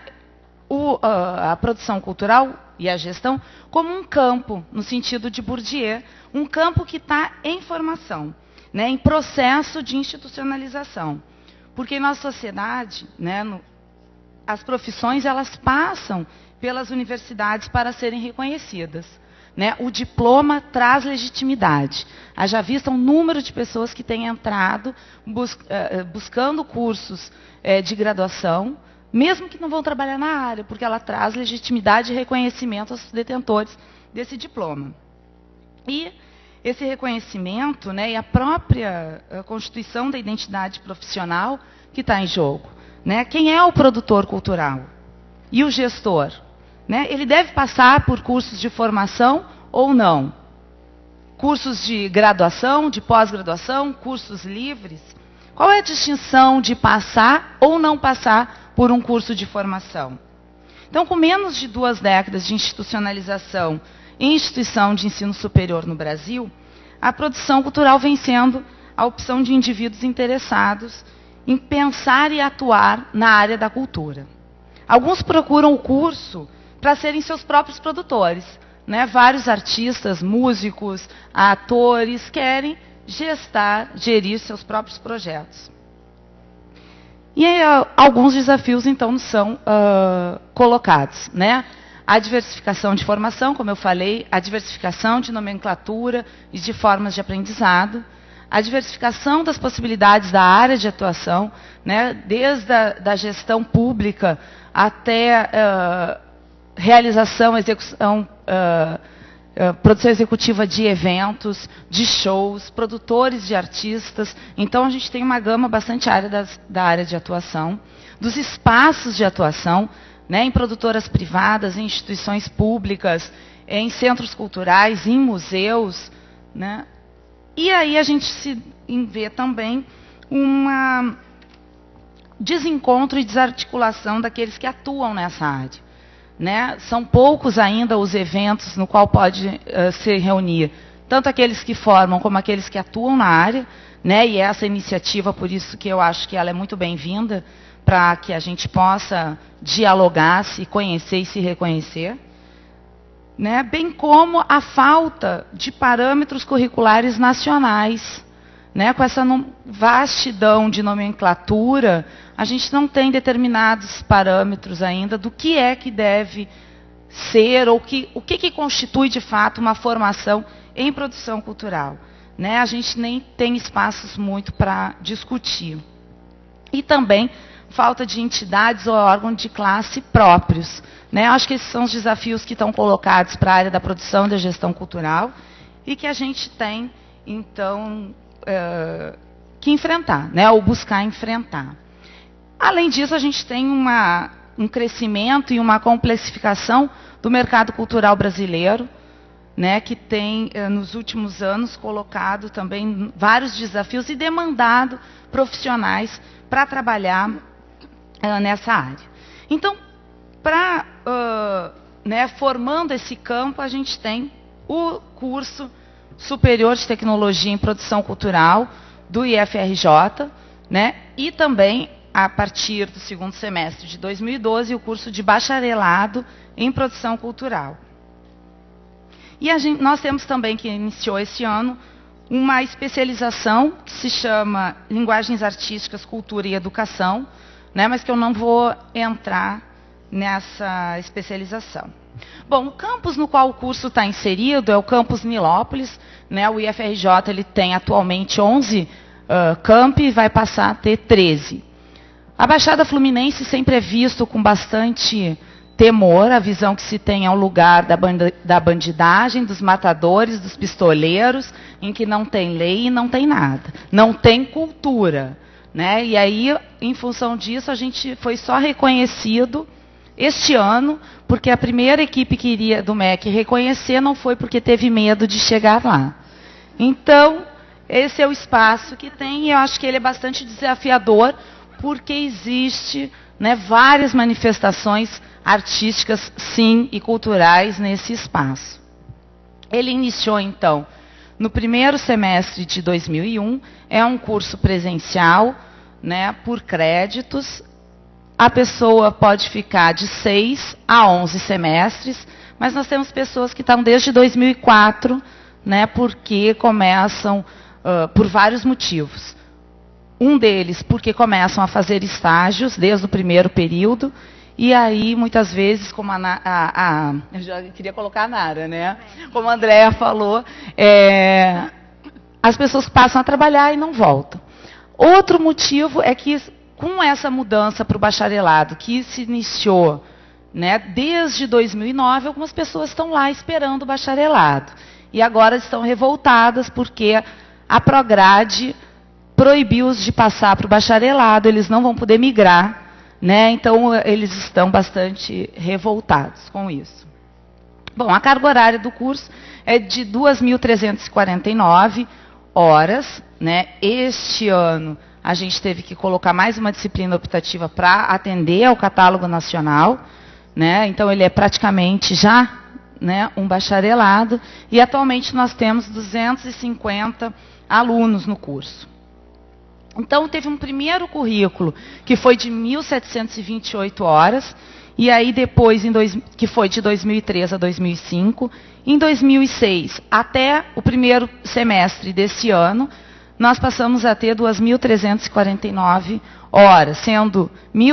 a produção cultural e a gestão como um campo, no sentido de Bourdieu, um campo que está em formação, né, em processo de institucionalização. Porque em nossa sociedade, né, as profissões elas passam pelas universidades para serem reconhecidas. Né? O diploma traz legitimidade. Haja vista um número de pessoas que têm entrado buscando cursos de graduação, mesmo que não vão trabalhar na área, porque ela traz legitimidade e reconhecimento aos detentores desse diploma. E esse reconhecimento, né, e a própria constituição da identidade profissional que está em jogo. Né? Quem é o produtor cultural? E o gestor? Né? Ele deve passar por cursos de formação ou não? Cursos de graduação, de pós-graduação, cursos livres? Qual é a distinção de passar ou não passar por um curso de formação? Então, com menos de 2 décadas de institucionalização em instituição de ensino superior no Brasil, a produção cultural vem sendo a opção de indivíduos interessados em pensar e atuar na área da cultura. Alguns procuram o curso para serem seus próprios produtores, né? Vários artistas, músicos, atores querem gerir seus próprios projetos. E aí, alguns desafios, então, nos são colocados, né? A diversificação de formação, como eu falei, a diversificação de nomenclatura e de formas de aprendizado, a diversificação das possibilidades da área de atuação, né? Desde da gestão pública até realização, execução, produção executiva de eventos, de shows, produtores de artistas. Então, a gente tem uma gama bastante da área de atuação, dos espaços de atuação, né, em produtoras privadas, em instituições públicas, em centros culturais, em museus, né? E aí a gente se vê também um desencontro e desarticulação daqueles que atuam nessa área, né? São poucos ainda os eventos no qual pode se reunir tanto aqueles que formam como aqueles que atuam na área, né? E essa iniciativa, por isso que eu acho que ela é muito bem-vinda, para que a gente possa dialogar, se conhecer e se reconhecer, né? Bem como a falta de parâmetros curriculares nacionais, né? Com essa vastidão de nomenclatura, a gente não tem determinados parâmetros ainda do que é que deve ser, ou o que constitui de fato uma formação em produção cultural, né? A gente nem tem espaços muito para discutir. E também falta de entidades ou órgãos de classe próprios, né? Acho que esses são os desafios que estão colocados para a área da produção e da gestão cultural e que a gente tem, então, que enfrentar, né? Ou buscar enfrentar. Além disso, a gente tem um crescimento e uma complexificação do mercado cultural brasileiro, né? Que tem, nos últimos anos, colocado também vários desafios e demandado profissionais para trabalhar nessa área. Então, né, formando esse campo, a gente tem o curso superior de tecnologia em produção cultural do IFRJ, né, e também, a partir do segundo semestre de 2012, o curso de bacharelado em produção cultural. E nós temos também, que iniciou esse ano, uma especialização que se chama Linguagens Artísticas, Cultura e Educação, né, mas que eu não vou entrar nessa especialização. Bom, o campus no qual o curso está inserido é o campus Nilópolis, né? O IFRJ ele tem atualmente 11 campi e vai passar a ter 13. A Baixada Fluminense sempre é visto com bastante temor, a visão que se tem é um lugar da bandidagem, dos matadores, dos pistoleiros, em que não tem lei e não tem nada. Não tem cultura, né? E aí, em função disso, a gente foi só reconhecido este ano, porque a primeira equipe que iria do MEC reconhecer não foi porque teve medo de chegar lá. Então, esse é o espaço que tem, e eu acho que ele é bastante desafiador, porque existe, né, várias manifestações artísticas, sim, e culturais nesse espaço. Ele iniciou, então, no primeiro semestre de 2001, é um curso presencial, né, por créditos. A pessoa pode ficar de 6 a 11 semestres, mas nós temos pessoas que estão desde 2004, né, porque começam por vários motivos. Um deles, porque começam a fazer estágios desde o primeiro período, e aí, muitas vezes, como eu já queria colocar a Nara, né? Como a Andréa falou, as pessoas passam a trabalhar e não voltam. Outro motivo é que, com essa mudança para o bacharelado, que se iniciou, né, desde 2009, algumas pessoas estão lá esperando o bacharelado. E agora estão revoltadas porque a Prograde proibiu-os de passar para o bacharelado, eles não vão poder migrar, né? Então, eles estão bastante revoltados com isso. Bom, a carga horária do curso é de 2.349 horas, né? Este ano, a gente teve que colocar mais uma disciplina optativa para atender ao catálogo nacional, né? Então, ele é praticamente já, né, um bacharelado, e atualmente nós temos 250 alunos no curso. Então, teve um primeiro currículo, que foi de 1.728 horas, e aí depois, que foi de 2003 a 2005. Em 2006, até o primeiro semestre desse ano, nós passamos a ter 2.349 horas, sendo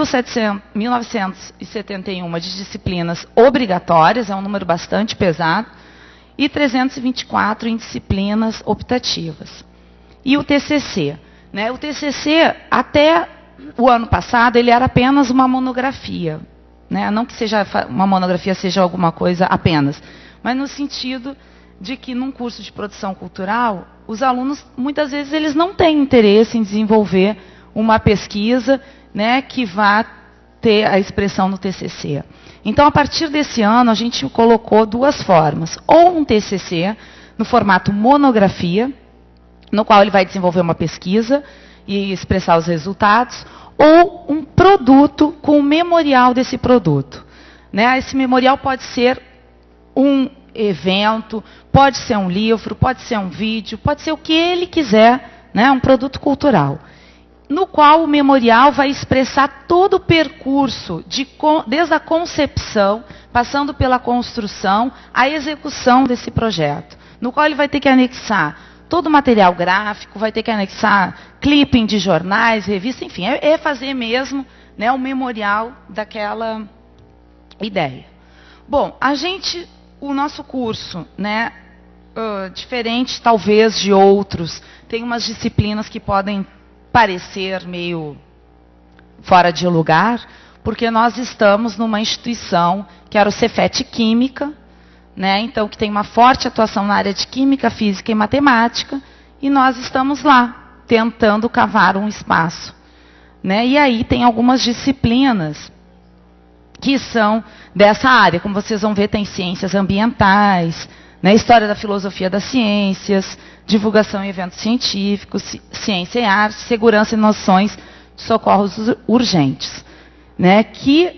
1.971 de disciplinas obrigatórias, é um número bastante pesado, e 324 em disciplinas optativas. E o TCC? Né? O TCC, até o ano passado, ele era apenas uma monografia. Né? Não que seja uma monografia seja alguma coisa apenas, mas no sentido de que num curso de produção cultural, os alunos, muitas vezes, eles não têm interesse em desenvolver uma pesquisa, né, que vá ter a expressão no TCC. Então, a partir desse ano, a gente colocou duas formas. Ou um TCC, no formato monografia, no qual ele vai desenvolver uma pesquisa e expressar os resultados, ou um produto com o memorial desse produto. Né? Esse memorial pode ser um evento, pode ser um livro, pode ser um vídeo, pode ser o que ele quiser, né? Um produto cultural, no qual o memorial vai expressar todo o percurso, desde a concepção, passando pela construção, a execução desse projeto, no qual ele vai ter que anexar todo o material gráfico, vai ter que anexar clipping de jornais, revistas, enfim, é fazer mesmo, né, o memorial daquela ideia. Bom, o nosso curso, né, diferente talvez de outros, tem umas disciplinas que podem parecer meio fora de lugar, porque nós estamos numa instituição que era o Cefet Química, né, então que tem uma forte atuação na área de Química, Física e Matemática, e nós estamos lá, tentando cavar um espaço. Né, e aí tem algumas disciplinas que são dessa área, como vocês vão ver, tem ciências ambientais, né, história da filosofia das ciências, divulgação em eventos científicos, ciência e arte, segurança e noções de socorros urgentes, né, que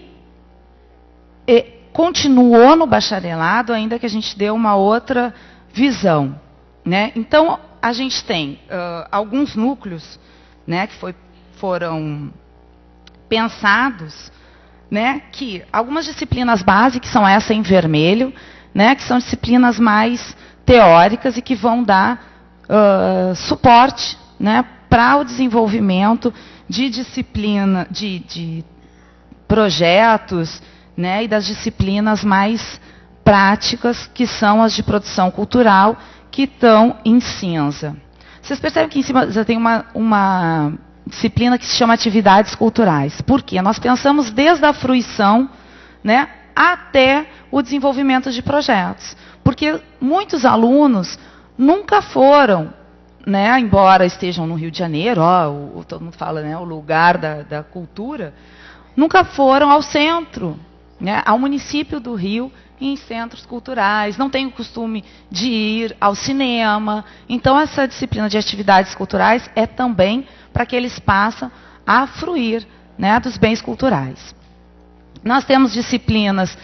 continuou no bacharelado, ainda que a gente deu uma outra visão. Né. Então, a gente tem alguns núcleos, né, que foram pensados, né, que algumas disciplinas básicas, que são essa em vermelho, né, que são disciplinas mais teóricas e que vão dar suporte, né, para o desenvolvimento de disciplina, de projetos, né, e das disciplinas mais práticas, que são as de produção cultural, que estão em cinza. Vocês percebem que em cima já tem uma disciplina que se chama atividades culturais. Por quê? Nós pensamos desde a fruição, né, até o desenvolvimento de projetos. Porque muitos alunos nunca foram, né, embora estejam no Rio de Janeiro, todo mundo fala, né, o lugar da cultura, nunca foram ao centro, né, ao município do Rio, em centros culturais, não têm o costume de ir ao cinema. Então, essa disciplina de atividades culturais é também para que eles passem a fruir, né, dos bens culturais. Nós temos disciplinas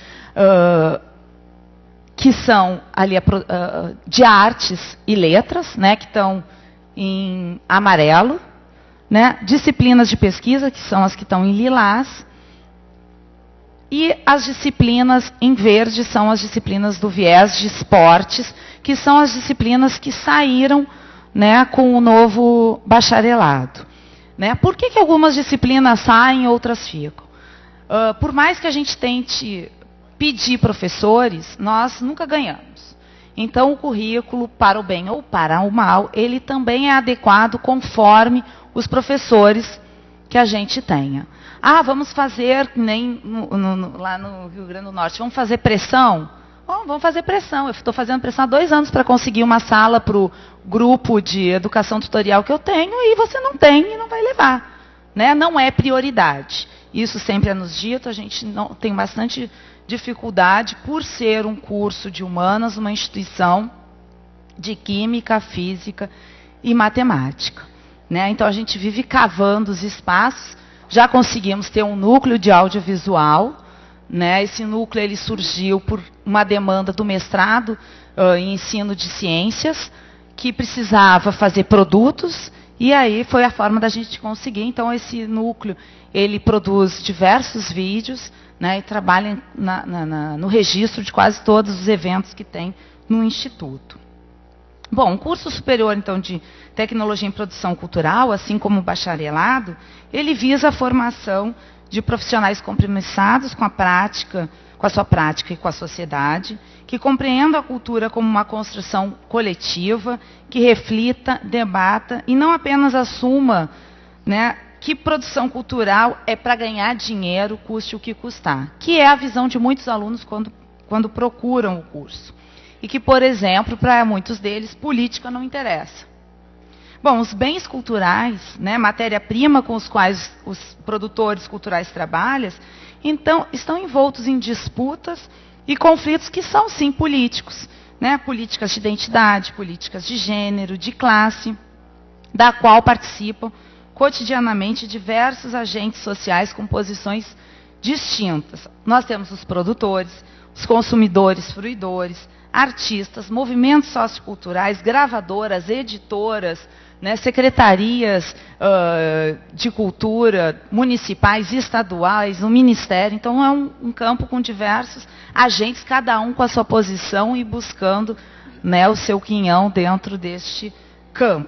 que são ali de artes e letras, né, que estão em amarelo, né, disciplinas de pesquisa, que são as que estão em lilás, e as disciplinas em verde são as disciplinas do viés de esportes, que são as disciplinas que saíram, né, com o novo bacharelado. Né? Por que algumas disciplinas saem e outras ficam? Por mais que a gente tente pedir professores, nós nunca ganhamos. Então, o currículo, para o bem ou para o mal, ele também é adequado conforme os professores que a gente tenha. Vamos fazer, nem lá no Rio Grande do Norte, vamos fazer pressão? Vamos fazer pressão. Eu estou fazendo pressão há 2 anos para conseguir uma sala para o grupo de educação tutorial que eu tenho, e você não tem e não vai levar. Né? Não é prioridade. Isso sempre é nos dito, a gente não tem bastante dificuldade por ser um curso de humanas, uma instituição de química, física e matemática. Né? Então, a gente vive cavando os espaços. Já conseguimos ter um núcleo de audiovisual, né? Esse núcleo ele surgiu por uma demanda do mestrado em ensino de ciências, que precisava fazer produtos E aí foi a forma da gente conseguir. Então, esse núcleo, ele produz diversos vídeos, né, e trabalha no registro de quase todos os eventos que tem no Instituto. Bom, o curso superior, então, de Tecnologia em Produção Cultural, assim como o bacharelado, ele visa a formação de profissionais compromissados com a prática, com a sua prática e com a sociedade, que compreendam a cultura como uma construção coletiva, que reflita, debata e não apenas assuma, né, que produção cultural é para ganhar dinheiro, custe o que custar, que é a visão de muitos alunos quando procuram o curso. E que, por exemplo, para muitos deles, política não interessa. Bom, os bens culturais, né, matéria-prima com os quais os produtores culturais trabalham, então, estão envoltos em disputas e conflitos que são, sim, políticos. Né, políticas de identidade, políticas de gênero, de classe, da qual participam cotidianamente diversos agentes sociais com posições distintas. Nós temos os produtores, os consumidores, fruidores, artistas, movimentos socioculturais, gravadoras, editoras, né, secretarias de cultura municipais e estaduais, o Ministério. Então, é um campo com diversos agentes, cada um com a sua posição e buscando, né, o seu quinhão dentro deste campo.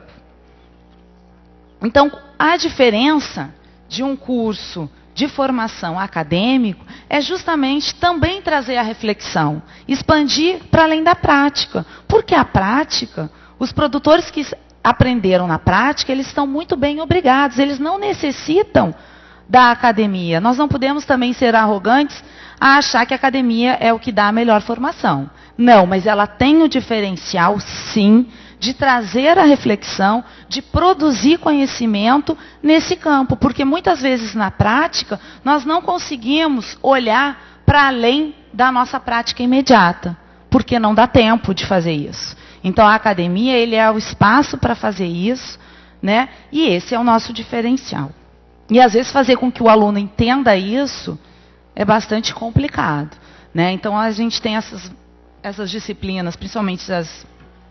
Então, a diferença de um curso de formação acadêmico é justamente também trazer a reflexão, expandir para além da prática. Porque a prática, os produtores que aprenderam na prática, eles estão muito bem obrigados, eles não necessitam da academia. Nós não podemos também ser arrogantes a achar que a academia é o que dá a melhor formação. Não, mas ela tem o diferencial, sim, de trazer a reflexão, de produzir conhecimento nesse campo. Porque muitas vezes na prática, nós não conseguimos olhar para além da nossa prática imediata, porque não dá tempo de fazer isso. Então, a academia, ele é o espaço para fazer isso, né? E esse é o nosso diferencial. E, às vezes, fazer com que o aluno entenda isso é bastante complicado, né? Então, a gente tem essas disciplinas, principalmente as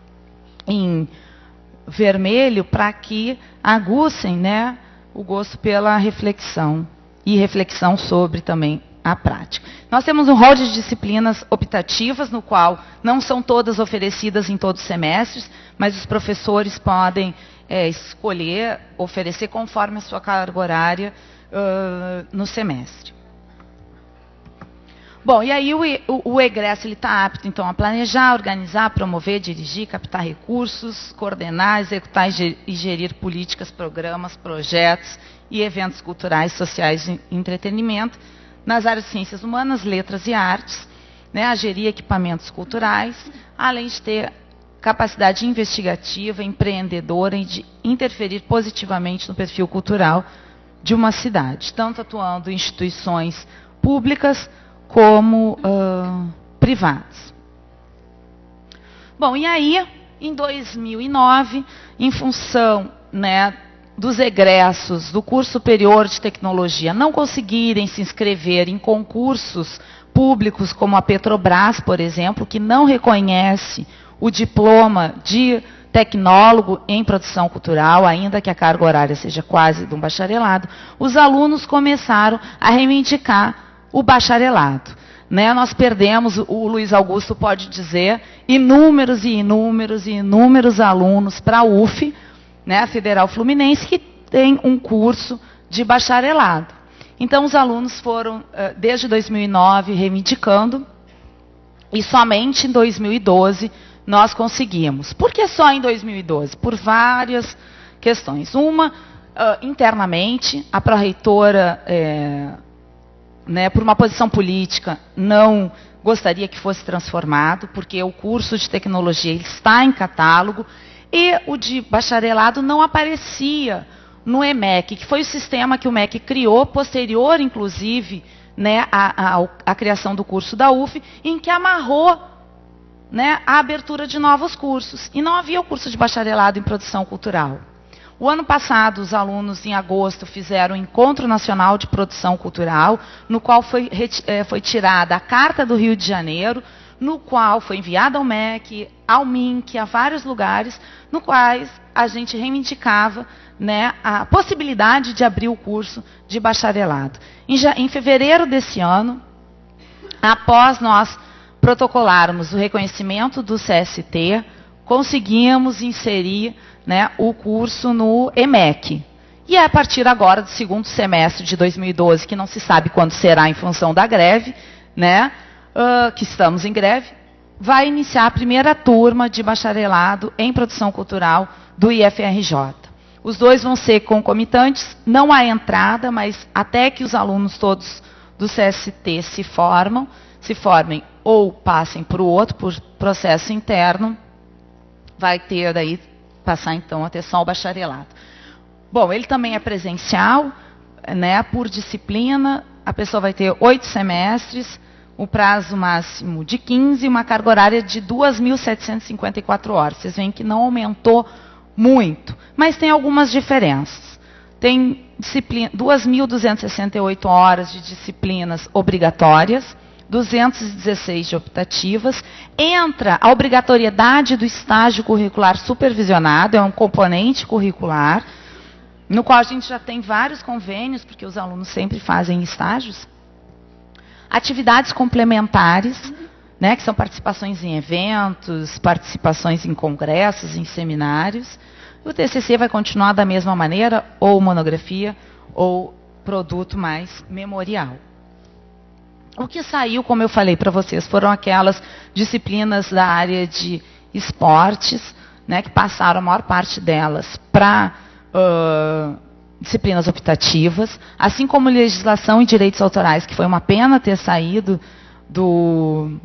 em vermelho, para que aguçem, né, o gosto pela reflexão e reflexão sobre também a prática. Nós temos um rol de disciplinas optativas, no qual não são todas oferecidas em todos os semestres, mas os professores podem escolher, oferecer conforme a sua carga horária no semestre. Bom, e aí o egresso está apto, então, a planejar, organizar, promover, dirigir, captar recursos, coordenar, executar e gerir políticas, programas, projetos e eventos culturais, sociais e entretenimento, nas áreas de ciências humanas, letras e artes, né, a gerir equipamentos culturais, além de ter capacidade investigativa, empreendedora e de interferir positivamente no perfil cultural de uma cidade, tanto atuando em instituições públicas como privadas. Bom, e aí, em 2009, em função, né, dos egressos do curso superior de tecnologia não conseguirem se inscrever em concursos públicos como a Petrobras, por exemplo, que não reconhece o diploma de tecnólogo em produção cultural, ainda que a carga horária seja quase de um bacharelado, os alunos começaram a reivindicar o bacharelado. Né? Nós perdemos, o Luiz Augusto pode dizer, inúmeros e inúmeros e inúmeros alunos para a UF, né, a Federal Fluminense, que tem um curso de bacharelado. Então, os alunos foram, desde 2009, reivindicando, e somente em 2012 nós conseguimos. Por que só em 2012? Por várias questões. Uma, internamente, a pró-reitora, né, por uma posição política, não gostaria que fosse transformado, porque o curso de tecnologia está em catálogo, e o de bacharelado não aparecia no EMEC, que foi o sistema que o MEC criou, posterior, inclusive, né, à criação do curso da UF, em que amarrou, né, a abertura de novos cursos. E não havia o curso de bacharelado em produção cultural. O ano passado, os alunos, em agosto, fizeram o Encontro Nacional de Produção Cultural, no qual foi tirada a Carta do Rio de Janeiro, no qual foi enviado ao MEC, ao MINC, a vários lugares, no quais a gente reivindicava, né, a possibilidade de abrir o curso de bacharelado. Em fevereiro desse ano, após nós protocolarmos o reconhecimento do CST, conseguimos inserir, né, o curso no EMEC. E a partir agora do segundo semestre de 2012, que não se sabe quando será em função da greve, né, que estamos em greve, vai iniciar a primeira turma de bacharelado em produção cultural do IFRJ. Os dois vão ser concomitantes, não há entrada, mas até que os alunos todos do CST se formem ou passem para o outro, por processo interno, vai ter daí, passar então a ter só o bacharelado. Bom, ele também é presencial, né, por disciplina, a pessoa vai ter 8 semestres, o prazo máximo de 15 e uma carga horária de 2.754 horas. Vocês veem que não aumentou muito, mas tem algumas diferenças. Tem 2.268 horas de disciplinas obrigatórias, 216 de optativas. Entra a obrigatoriedade do estágio curricular supervisionado, é um componente curricular, no qual a gente já tem vários convênios, porque os alunos sempre fazem estágios. Atividades complementares, né, que são participações em eventos, participações em congressos, em seminários. O TCC vai continuar da mesma maneira, ou monografia, ou produto mais memorial. O que saiu, como eu falei para vocês, foram aquelas disciplinas da área de esportes, né, que passaram a maior parte delas para disciplinas optativas, assim como legislação e direitos autorais, que foi uma pena ter saído do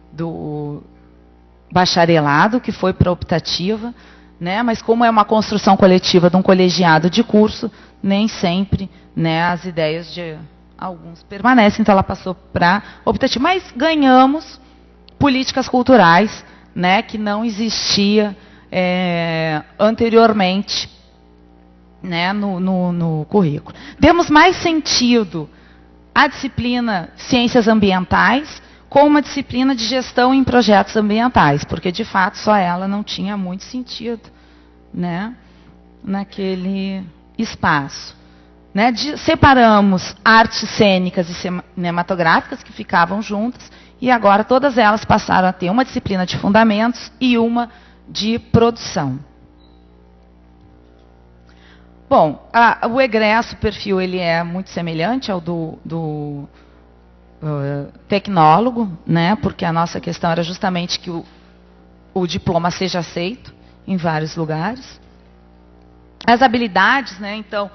bacharelado, que foi para optativa, né, mas como é uma construção coletiva de um colegiado de curso, nem sempre, né, as ideias de alguns permanecem, então ela passou para optativa. Mas ganhamos políticas culturais, né, que não existia anteriormente, né, no currículo. Demos mais sentido à disciplina Ciências Ambientais com uma disciplina de gestão em projetos ambientais, porque, de fato, só ela não tinha muito sentido, né, naquele espaço. Né, separamos artes cênicas e cinematográficas, que ficavam juntas, e agora todas elas passaram a ter uma disciplina de fundamentos e uma de produção. Bom, o egresso, o perfil, ele é muito semelhante ao do tecnólogo, né, porque a nossa questão era justamente que o diploma seja aceito em vários lugares. As habilidades, né, então,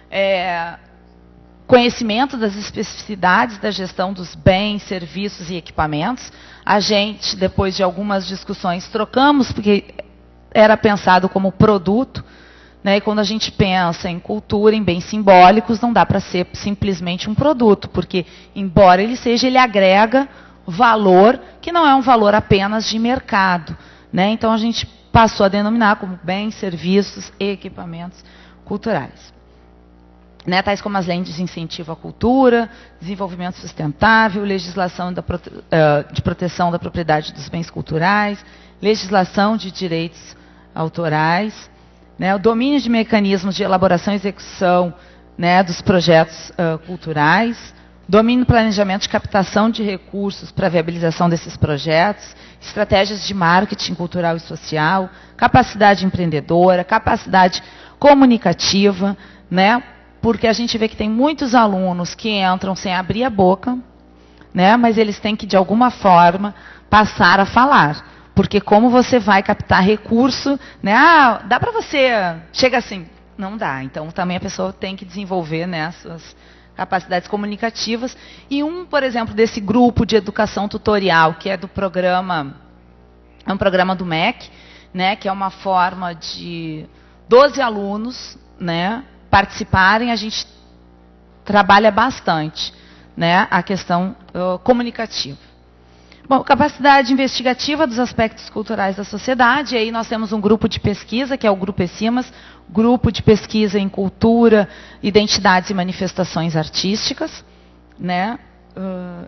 conhecimento das especificidades da gestão dos bens, serviços e equipamentos. A gente, depois de algumas discussões, trocamos, porque era pensado como produto, né, e quando a gente pensa em cultura, em bens simbólicos, não dá para ser simplesmente um produto, porque, embora ele agrega valor, que não é um valor apenas de mercado, né? Então, a gente passou a denominar como bens, serviços e equipamentos culturais. Né, tais como as leis de incentivo à cultura, desenvolvimento sustentável, legislação de proteção da propriedade dos bens culturais, legislação de direitos autorais, né, o domínio de mecanismos de elaboração e execução, né, dos projetos culturais, domínio do planejamento de captação de recursos para a viabilização desses projetos, estratégias de marketing cultural e social, capacidade empreendedora, capacidade comunicativa, né, porque a gente vê que tem muitos alunos que entram sem abrir a boca, né, mas eles têm que, de alguma forma, passar a falar. Porque como você vai captar recurso, né, dá para você, chega assim, não dá. Então, também a pessoa tem que desenvolver, né, suas capacidades comunicativas. E por exemplo, desse grupo de educação tutorial, que é do programa, é um programa do MEC, né, que é uma forma de 12 alunos, né, participarem, a gente trabalha bastante, né, a questão comunicativa. Bom, capacidade investigativa dos aspectos culturais da sociedade, e aí nós temos um grupo de pesquisa, que é o Grupo ECIMAS, Grupo de Pesquisa em Cultura, Identidades e Manifestações Artísticas, né,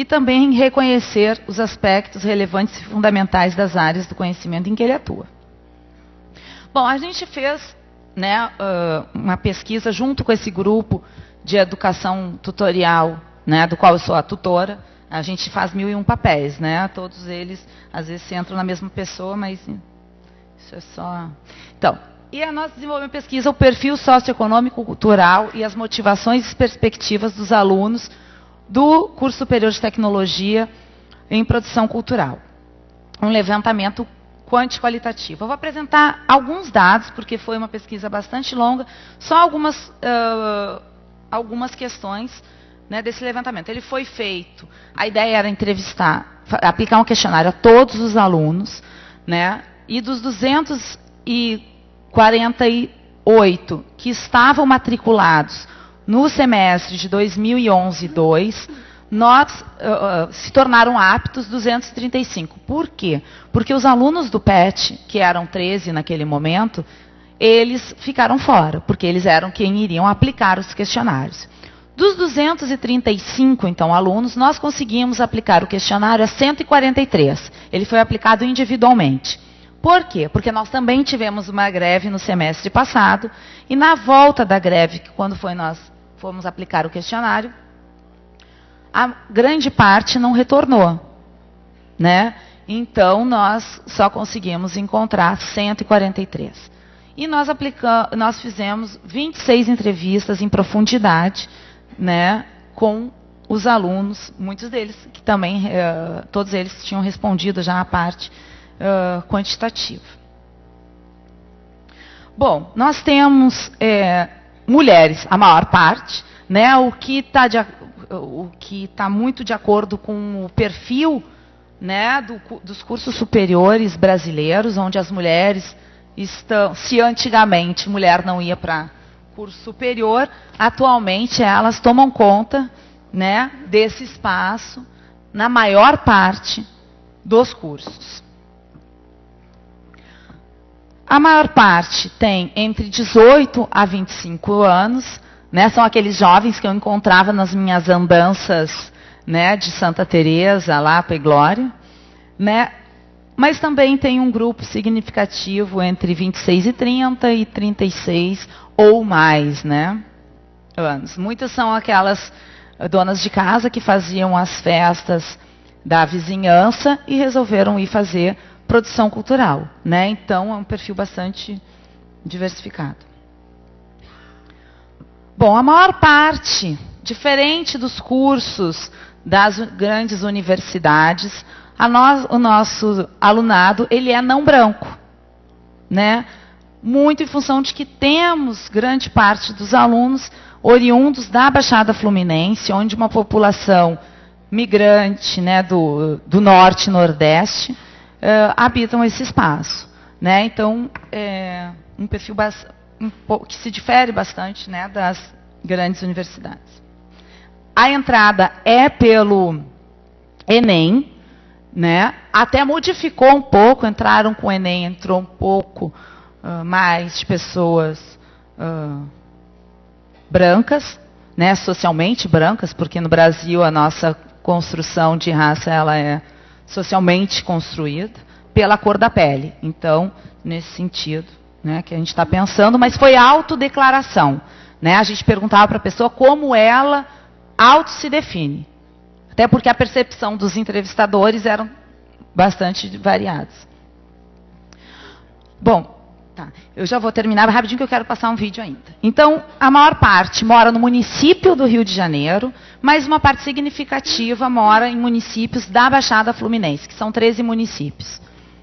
e também reconhecer os aspectos relevantes e fundamentais das áreas do conhecimento em que ele atua. Bom, a gente fez, né, uma pesquisa junto com esse grupo de educação tutorial, né, do qual eu sou a tutora. A gente faz 1001 papéis, né? Todos eles, às vezes, se entram na mesma pessoa, mas isso é só... Então, e nós desenvolvemos uma pesquisa, o perfil socioeconômico cultural e as motivações e perspectivas dos alunos do curso superior de tecnologia em produção cultural. Um levantamento quanti-qualitativo. Eu vou apresentar alguns dados, porque foi uma pesquisa bastante longa, só algumas questões, né, desse levantamento. Ele foi feito, a ideia era aplicar um questionário a todos os alunos, né, e dos 248 que estavam matriculados no semestre de 2011-2, se tornaram aptos 235. Por quê? Porque os alunos do PET, que eram 13 naquele momento, eles ficaram fora, porque eles eram quem iriam aplicar os questionários. Dos 235, então, alunos, nós conseguimos aplicar o questionário a 143. Ele foi aplicado individualmente. Por quê? Porque nós também tivemos uma greve no semestre passado, e na volta da greve, quando nós fomos aplicar o questionário, a grande parte não retornou, né? Então, nós só conseguimos encontrar 143. E nós fizemos 26 entrevistas em profundidade, né, com os alunos, muitos deles que também, todos eles tinham respondido já a parte quantitativa. Bom, nós temos mulheres, a maior parte, né, o que está muito de acordo com o perfil, né, dos cursos superiores brasileiros, onde as mulheres estão, se antigamente mulher não ia para curso superior, atualmente elas tomam conta, né, desse espaço na maior parte dos cursos. A maior parte tem entre 18 a 25 anos, né, são aqueles jovens que eu encontrava nas minhas andanças, né, de Santa Teresa, Lapa e Glória, né, mas também tem um grupo significativo entre 26 e 30 e 36 ou mais, né, anos. Muitas são aquelas donas de casa que faziam as festas da vizinhança e resolveram ir fazer produção cultural, né? Então é um perfil bastante diversificado. Bom, a maior parte, diferente dos cursos das grandes universidades, o nosso alunado ele é não branco, né? Muito em função de que temos grande parte dos alunos oriundos da Baixada Fluminense, onde uma população migrante, né, do norte e nordeste habitam esse espaço, né? Então, um perfil que se difere bastante, né, das grandes universidades. A entrada é pelo Enem, né? Até modificou um pouco, entraram com o Enem, entrou um pouco mais de pessoas brancas, né, socialmente brancas, porque no Brasil a nossa construção de raça ela é socialmente construída pela cor da pele. Então, nesse sentido, né, que a gente está pensando, mas foi autodeclaração, né? A gente perguntava para a pessoa como ela auto se define. Até porque a percepção dos entrevistadores eram bastante variadas. Bom, tá, eu já vou terminar rapidinho que eu quero passar um vídeo ainda. Então, a maior parte mora no município do Rio de Janeiro, mas uma parte significativa mora em municípios da Baixada Fluminense, que são 13 municípios.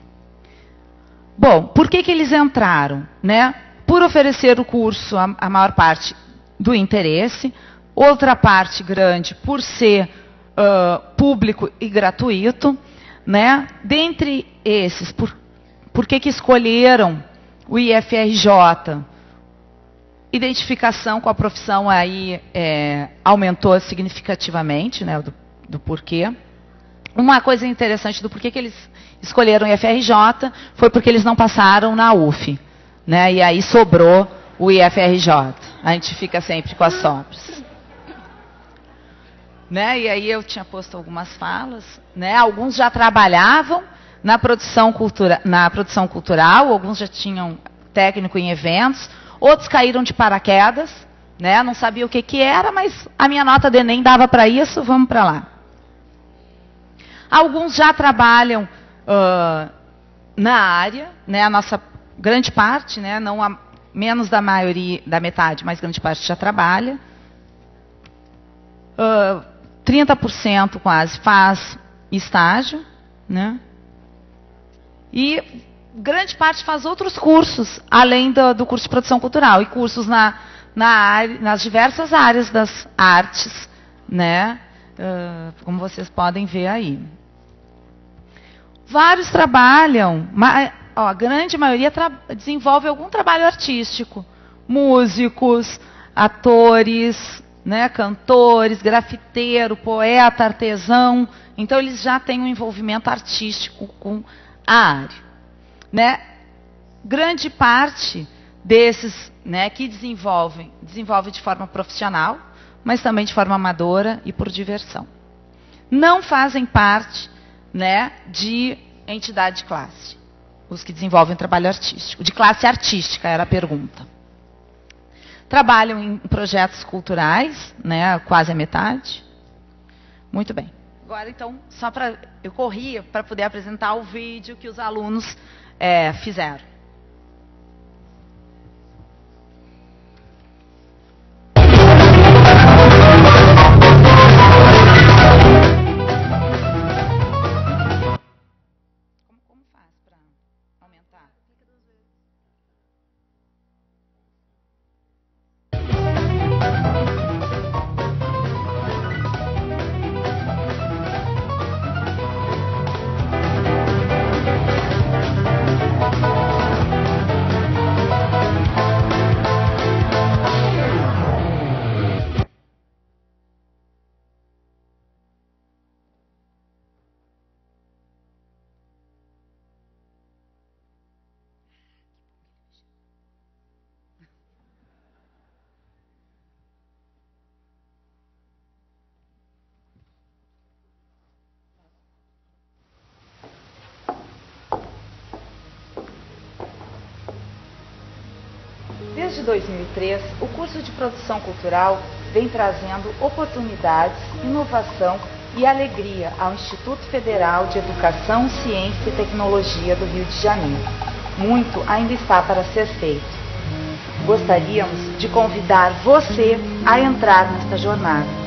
Bom, por que eles entraram, né? Por oferecer o curso, a maior parte do interesse, outra parte grande por ser público e gratuito, né? Dentre esses, por que escolheram o IFRJ? Identificação com a profissão aí aumentou significativamente, né, do porquê. Uma coisa interessante do porquê que eles escolheram o IFRJ foi porque eles não passaram na UF, né, e aí sobrou o IFRJ. A gente fica sempre com as sobras. né? E aí eu tinha posto algumas falas, né? Alguns já trabalhavam na produção cultural, alguns já tinham técnico em eventos, outros caíram de paraquedas, né? Não sabia o que que era, mas a minha nota do Enem dava para isso, vamos para lá. Alguns já trabalham na área, né? A nossa grande parte, né? Não a, menos da maioria, da metade, mas grande parte já trabalha. 30% quase faz estágio, né? E grande parte faz outros cursos, além do curso de produção cultural, e cursos nas diversas áreas das artes, né? Como vocês podem ver aí. Vários trabalham, a grande maioria desenvolve algum trabalho artístico. Músicos, atores, né, cantores, grafiteiro, poeta, artesão. Então, eles já têm um envolvimento artístico com a área. Né? Grande parte desses, né, que desenvolve de forma profissional, mas também de forma amadora e por diversão. Não fazem parte, né, de entidade de classe, os que desenvolvem trabalho artístico. De classe artística era a pergunta. Trabalham em projetos culturais, né, quase a metade. Muito bem. Agora, então, só para eu corria para poder apresentar o vídeo que os alunos fizeram. Como faz para aumentar? Desde 2003, o curso de produção cultural vem trazendo oportunidades, inovação e alegria ao Instituto Federal de Educação, Ciência e Tecnologia do Rio de Janeiro. Muito ainda está para ser feito. Gostaríamos de convidar você a entrar nesta jornada.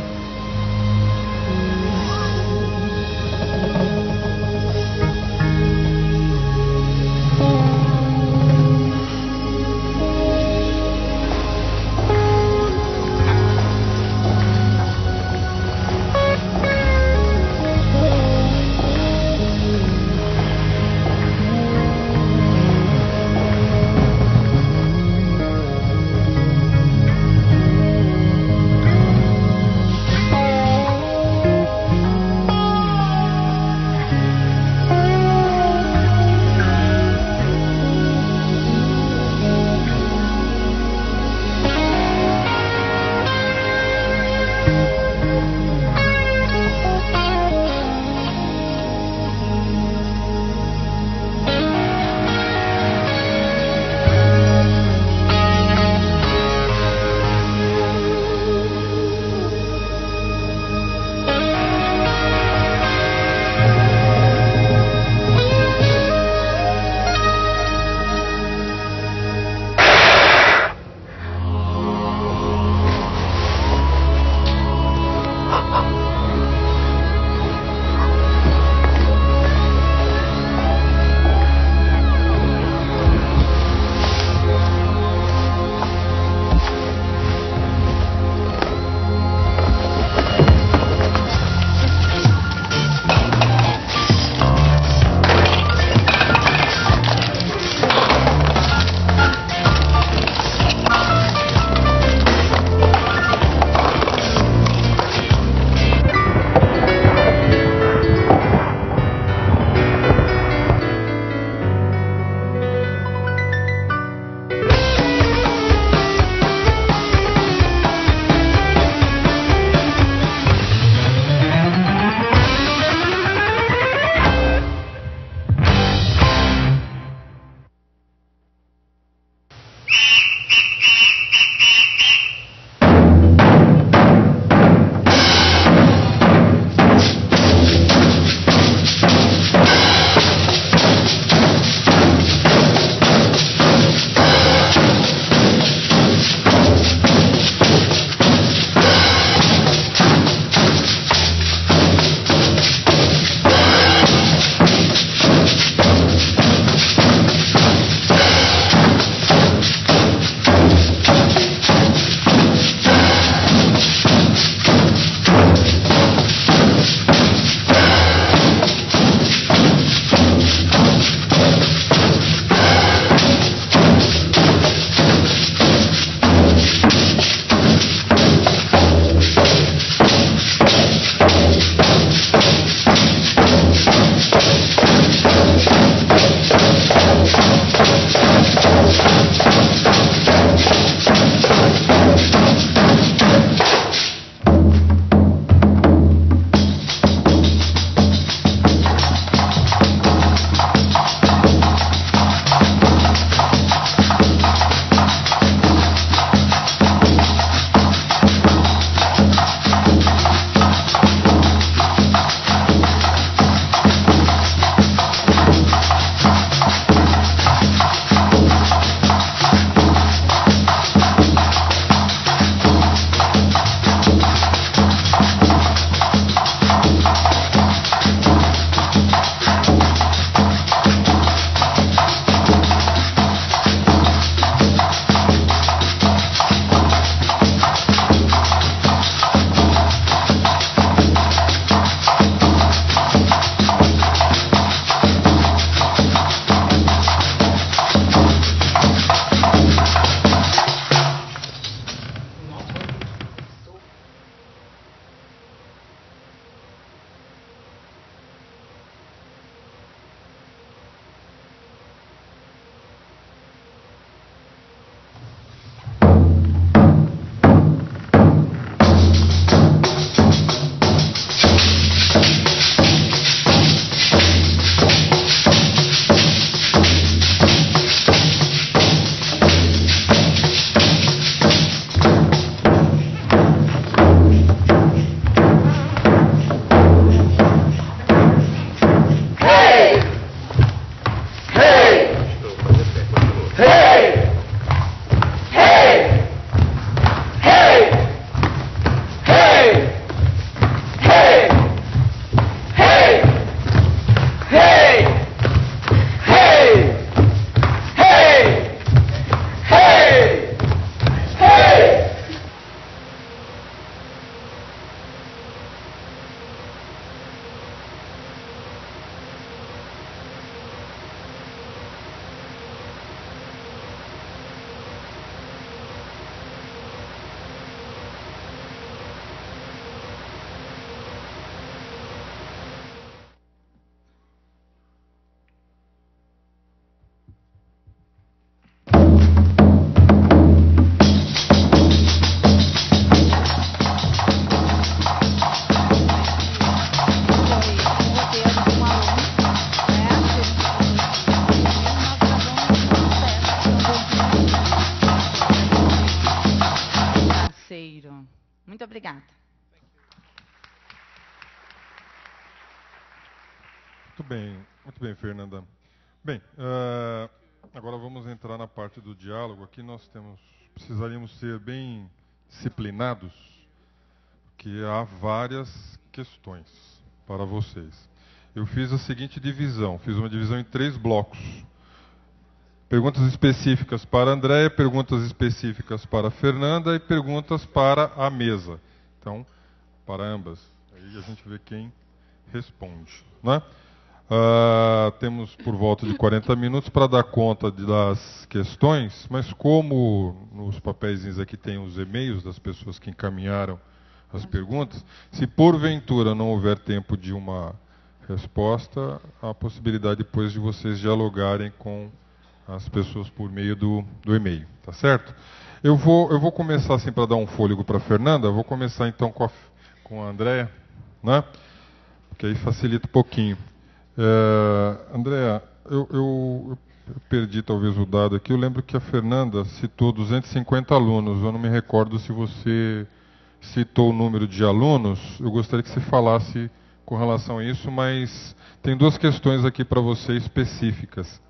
muito bem, Fernanda. Bem, agora vamos entrar na parte do diálogo. Aqui nós precisaríamos ser bem disciplinados, porque há várias questões para vocês. Eu fiz a seguinte divisão, fiz uma divisão em 3 blocos. Perguntas específicas para a Andréia, perguntas específicas para a Fernanda e perguntas para a mesa. Então, para ambas. Aí a gente vê quem responde, né? Temos por volta de 40 minutos para dar conta das questões, mas como nos papeizinhos aqui tem os e-mails das pessoas que encaminharam as perguntas, se porventura não houver tempo de uma resposta, há a possibilidade depois de vocês dialogarem com as pessoas por meio do e-mail, tá certo? Eu vou começar assim para dar um fôlego para a Fernanda, vou começar então com a Andréia, né? Porque aí facilita um pouquinho. Andréa, eu perdi talvez o dado aqui. Eu lembro que a Fernanda citou 250 alunos. Eu não me recordo se você citou o número de alunos. Eu gostaria que você falasse com relação a isso, mas tem 2 questões aqui para você específicas.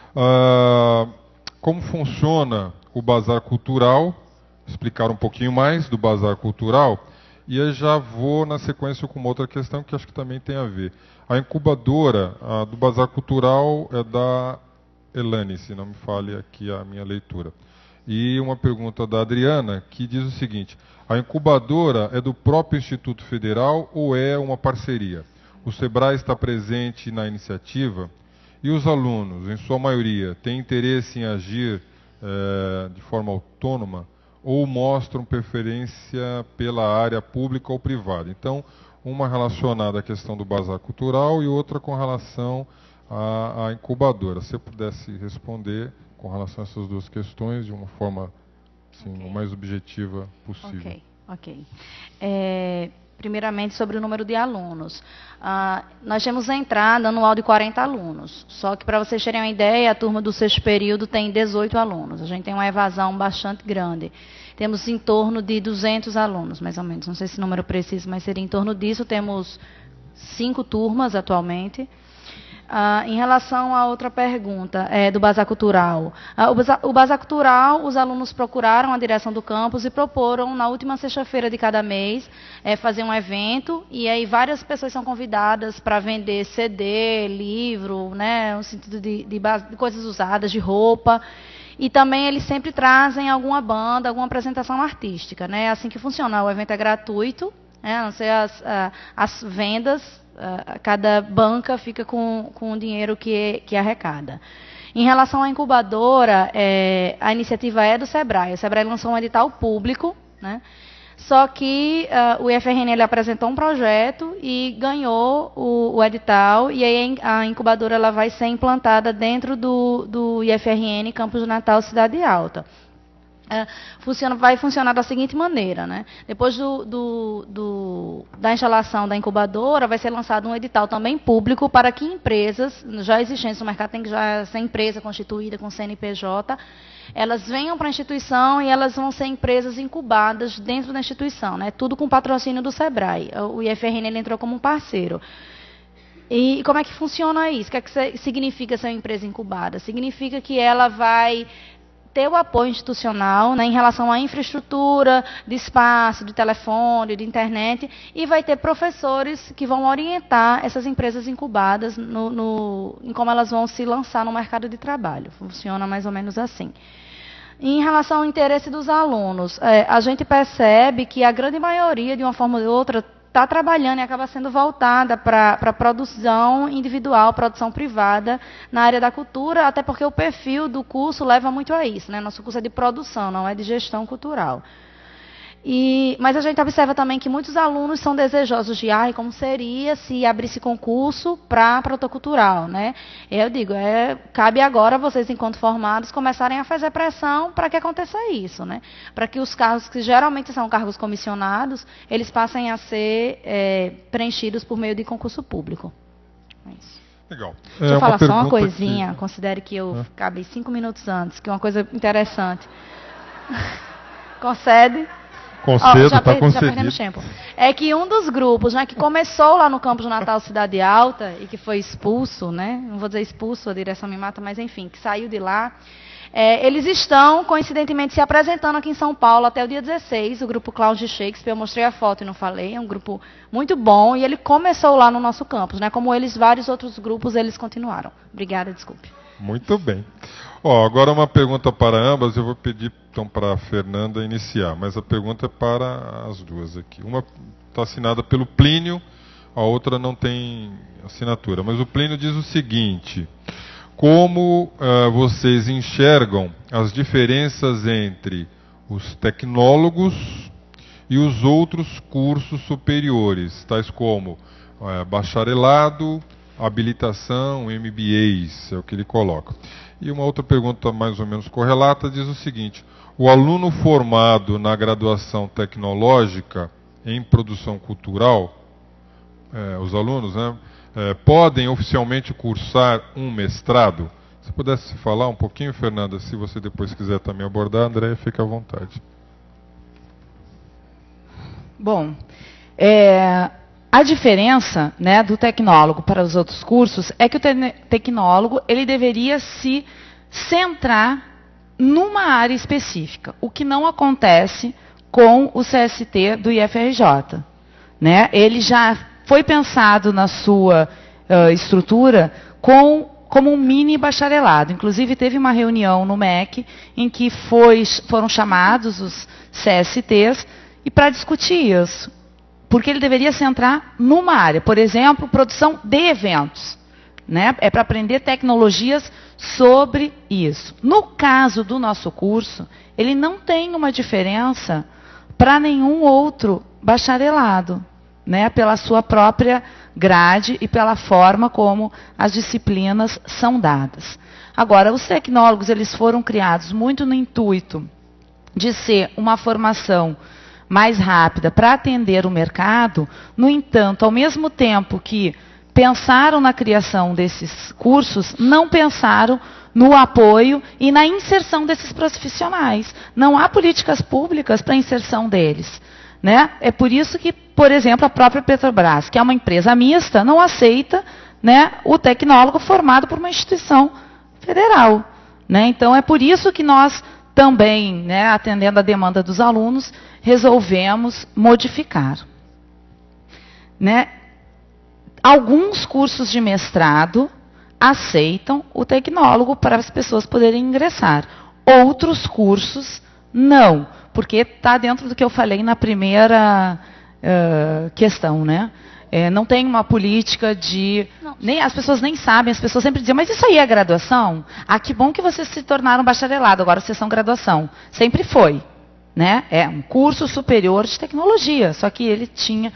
Como funciona o Bazar Cultural? Explicar um pouquinho mais do Bazar Cultural. E eu já vou na sequência com uma outra questão que acho que também tem a ver. A incubadora do Bazar Cultural é da Elane, se não me falhe aqui a minha leitura. E uma pergunta da Adriana, que diz o seguinte: a incubadora é do próprio Instituto Federal ou é uma parceria? O SEBRAE está presente na iniciativa e os alunos, em sua maioria, têm interesse em agir de forma autônoma ou mostram preferência pela área pública ou privada? Então, uma relacionada à questão do Bazar Cultural e outra com relação à incubadora. Se eu pudesse responder com relação a essas 2 questões de uma forma assim, o mais objetiva possível. Ok. Primeiramente, sobre o número de alunos. Nós temos a entrada anual de 40 alunos. Só que, para vocês terem uma ideia, a turma do 6º período tem 18 alunos. A gente tem uma evasão bastante grande. Temos em torno de 200 alunos, mais ou menos. Não sei se o número preciso, mas seria em torno disso. Temos 5 turmas atualmente. Em relação à outra pergunta, do Bazar Cultural. O Bazar Cultural, os alunos procuraram a direção do campus e proporam, na última sexta-feira de cada mês, fazer um evento. E aí várias pessoas são convidadas para vender CD, livro, né, no sentido de coisas usadas, de roupa. E também eles sempre trazem alguma banda, alguma apresentação artística, né? É assim que funciona. O evento é gratuito, a não ser as vendas. Cada banca fica com o dinheiro que arrecada. Em relação à incubadora, a iniciativa é do SEBRAE. O SEBRAE lançou um edital público, né? Só que o IFRN ele apresentou um projeto e ganhou o edital, e aí a incubadora ela vai ser implantada dentro do IFRN Campus Natal Cidade Alta. Vai funcionar da seguinte maneira, né? Depois da instalação da incubadora, vai ser lançado um edital também público para que empresas já existentes no mercado, tem que já ser empresa constituída com CNPJ, elas venham para a instituição e elas vão ser empresas incubadas dentro da instituição, né? Tudo com patrocínio do SEBRAE. O IFRN ele entrou como um parceiro. E como é que funciona isso? O que é que significa ser uma empresa incubada? Significa que ela vai ter o apoio institucional, né, em relação à infraestrutura, de espaço, de telefone, de internet, e vai ter professores que vão orientar essas empresas incubadas em como elas vão se lançar no mercado de trabalho. Funciona mais ou menos assim. Em relação ao interesse dos alunos, a gente percebe que a grande maioria, de uma forma ou de outra, está trabalhando e acaba sendo voltada para a produção individual, produção privada na área da cultura, até porque o perfil do curso leva muito a isso, né? Nosso curso é de produção, não é de gestão cultural. Mas a gente observa também que muitos alunos são desejosos de como seria se abrisse concurso para produtor cultural, né? Eu digo, cabe agora vocês, enquanto formados, começarem a fazer pressão para que aconteça isso, né? Para que os cargos que geralmente são cargos comissionados, eles passem a ser preenchidos por meio de concurso público. É isso. Legal. Deixa eu falar só uma coisinha, considere que eu acabei 5 minutos antes, que é uma coisa interessante. Concede? Concedo, já está já concedido. perdemos tempo. É que um dos grupos, né, que começou lá no campus Natal Cidade Alta e que foi expulso, né? Não vou dizer expulso, a direção me mata, mas enfim, que saiu de lá. Eles estão, coincidentemente, se apresentando aqui em São Paulo até o dia 16, o grupo Clowns de Shakespeare. Eu mostrei a foto e não falei, é um grupo muito bom e ele começou lá no nosso campus, né? Como eles, vários outros grupos, eles continuaram. Obrigada, desculpe. Muito bem. Ó, agora uma pergunta para ambas, eu vou pedir então para a Fernanda iniciar, mas a pergunta é para as duas aqui. Uma está assinada pelo Plínio, a outra não tem assinatura, mas o Plínio diz o seguinte: como vocês enxergam as diferenças entre os tecnólogos e os outros cursos superiores, tais como bacharelado, habilitação, MBAs, é o que ele coloca. E uma outra pergunta mais ou menos correlata diz o seguinte: o aluno formado na graduação tecnológica em produção cultural, os alunos, né, podem oficialmente cursar um mestrado? Se pudesse falar um pouquinho, Fernanda, se você depois quiser também abordar, André, fica à vontade. Bom, a diferença, né, do tecnólogo para os outros cursos é que o tecnólogo ele deveria se centrar numa área específica, o que não acontece com o CST do IFRJ, né? Ele já foi pensado na sua estrutura como um mini bacharelado. Inclusive, teve uma reunião no MEC em que foram chamados os CSTs e para discutir isso. Porque ele deveria se centrar numa área. Por exemplo, produção de eventos. Né? É para aprender tecnologias sobre isso. No caso do nosso curso, ele não tem uma diferença para nenhum outro bacharelado, né? Pela sua própria grade e pela forma como as disciplinas são dadas. Agora, os tecnólogos eles foram criados muito no intuito de ser uma formação mais rápida para atender o mercado. No entanto, ao mesmo tempo que pensaram na criação desses cursos, não pensaram no apoio e na inserção desses profissionais. Não há políticas públicas para a inserção deles. Né? É por isso que, por exemplo, a própria Petrobras, que é uma empresa mista, não aceita, né, o tecnólogo formado por uma instituição federal. Né? Então, é por isso que nós também, né, atendendo à demanda dos alunos, resolvemos modificar. Né? Alguns cursos de mestrado aceitam o tecnólogo para as pessoas poderem ingressar. Outros cursos não, porque está dentro do que eu falei na primeira questão, né? Não tem uma política de... as pessoas nem sabem, as pessoas sempre dizem, mas isso aí é graduação? Ah, que bom que vocês se tornaram bacharelado, agora vocês são graduação. Sempre foi. Né? É um curso superior de tecnologia, só que ele tinha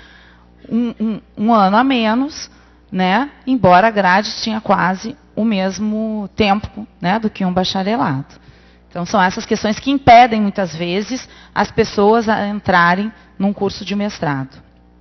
um ano a menos, né? Embora a grade tinha quase o mesmo tempo, né, do que um bacharelado. Então, são essas questões que impedem, muitas vezes, as pessoas a entrarem num curso de mestrado.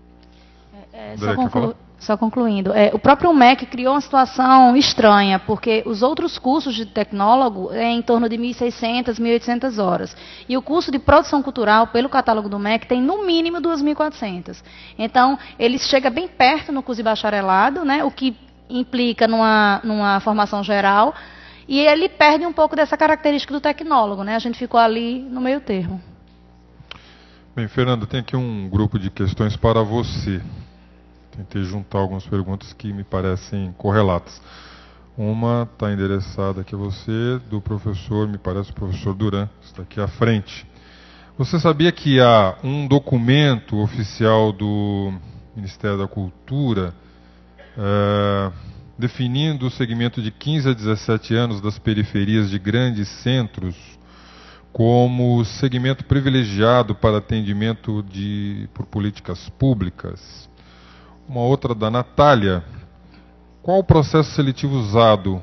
Só concluindo, o próprio MEC criou uma situação estranha, porque os outros cursos de tecnólogo é em torno de 1.600, 1.800 horas. E o curso de produção cultural, pelo catálogo do MEC, tem no mínimo 2.400. Então, ele chega bem perto no curso de bacharelado, né, o que implica numa formação geral, e ele perde um pouco dessa característica do tecnólogo. Né? A gente ficou ali no meio termo. Bem, Fernanda, tem aqui um grupo de questões para você. Tentei juntar algumas perguntas que me parecem correlatas. Uma está endereçada aqui a você, do professor, me parece o professor Duran, que está aqui à frente. Você sabia que há um documento oficial do Ministério da Cultura definindo o segmento de 15 a 17 anos das periferias de grandes centros como segmento privilegiado para atendimento por políticas públicas? Uma outra da Natália. Qual o processo seletivo usado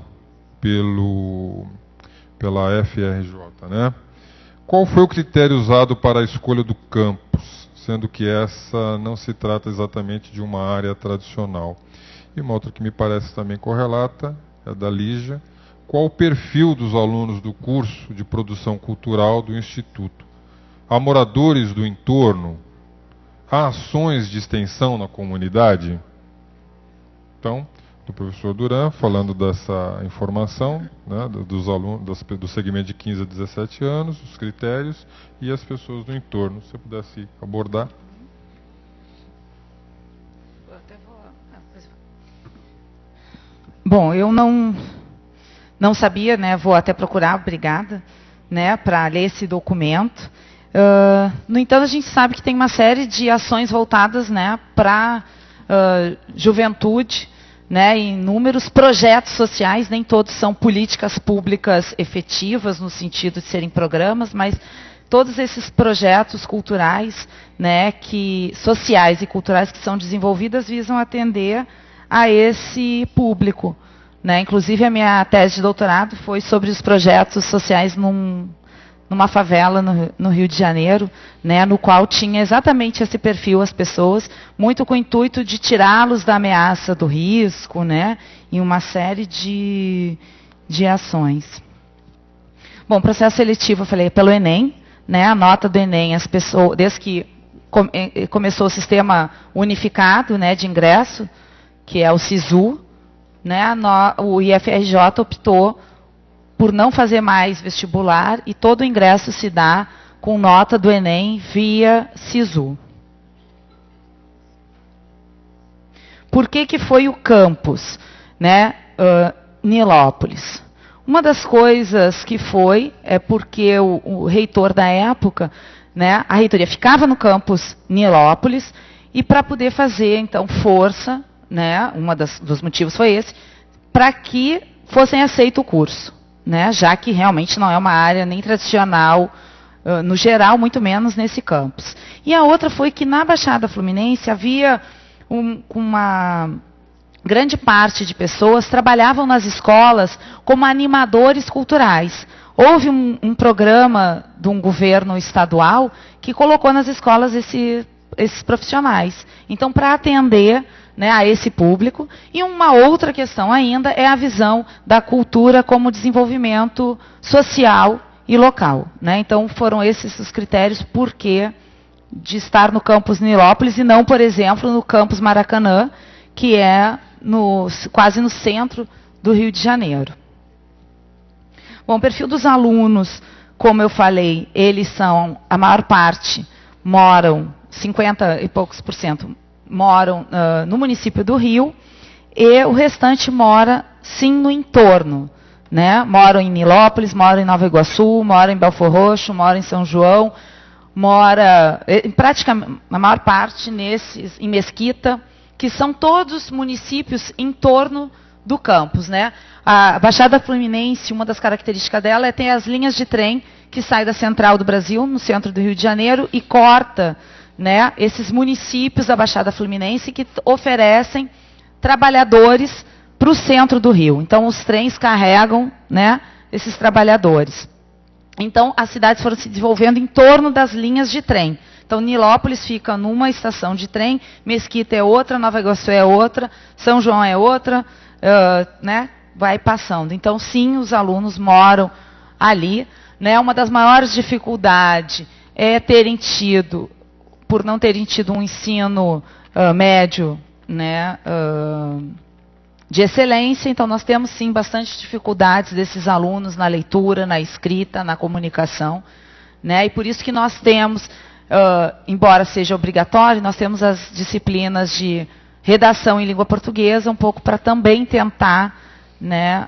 pela FRJ, né? Qual foi o critério usado para a escolha do campus, sendo que essa não se trata exatamente de uma área tradicional? E uma outra que me parece também correlata é da Lígia. Qual o perfil dos alunos do curso de produção cultural do Instituto? Há moradores do entorno? Há ações de extensão na comunidade? Então, do professor Duran, falando dessa informação, né, dos alunos, do segmento de 15 a 17 anos, os critérios e as pessoas do entorno. Se você pudesse abordar. Bom, eu não sabia, né, vou até procurar, obrigada, né, para ler esse documento. No entanto, a gente sabe que tem uma série de ações voltadas, né, para juventude, né, inúmeros projetos sociais, nem todos são políticas públicas efetivas, no sentido de serem programas, mas todos esses projetos culturais, né, sociais e culturais que são desenvolvidos visam atender a esse público, né? Inclusive, a minha tese de doutorado foi sobre os projetos sociais numa favela no Rio de Janeiro, né, no qual tinha exatamente esse perfil, as pessoas, muito com o intuito de tirá-los da ameaça do risco, né, em uma série de ações. Bom, processo seletivo, eu falei, pelo Enem, né, a nota do Enem, as pessoas, desde que começou o sistema unificado, né, de ingresso, que é o SISU, né, o IFRJ optou por não fazer mais vestibular e todo o ingresso se dá com nota do Enem via SISU. Por que foi o campus, né, Nilópolis? Uma das coisas que é porque o reitor da época, né, a reitoria ficava no campus Nilópolis e para poder fazer, então, força, né, dos motivos foi esse, para que fossem aceito o curso, né, já que realmente não é uma área nem tradicional, no geral, muito menos nesse campus. E a outra foi que na Baixada Fluminense havia uma grande parte de pessoas trabalhavam nas escolas como animadores culturais. Houve um programa de um governo estadual que colocou nas escolas esses profissionais. Então, para atender, né, a esse público. E uma outra questão ainda é a visão da cultura como desenvolvimento social e local, né? Então, foram esses os critérios por que de estar no campus Nilópolis e não, por exemplo, no campus Maracanã, que é quase no centro do Rio de Janeiro. Bom, o perfil dos alunos, como eu falei, eles são, a maior parte, moram, 50 e poucos por cento, moram no município do Rio, e o restante mora, sim, no entorno, né? Moram em Nilópolis, moram em Nova Iguaçu, moram em Belfor Roxo, moram em São João, praticamente, a maior parte em Mesquita, que são todos municípios em torno do campus, né? A Baixada Fluminense, uma das características dela é ter as linhas de trem que saem da Central do Brasil, no centro do Rio de Janeiro, e corta, né, esses municípios da Baixada Fluminense que oferecem trabalhadores para o centro do Rio. Então, os trens carregam, né, esses trabalhadores. Então, as cidades foram se desenvolvendo em torno das linhas de trem. Então, Nilópolis fica numa estação de trem, Mesquita é outra, Nova Iguaçu é outra, São João é outra, né, vai passando. Então, sim, os alunos moram ali, né. Uma das maiores dificuldades é por não terem tido um ensino médio, né, de excelência. Então, nós temos, sim, bastante dificuldades desses alunos na leitura, na escrita, na comunicação, né, e por isso que nós temos, embora seja obrigatório, nós temos as disciplinas de redação em língua portuguesa, um pouco para também tentar, né,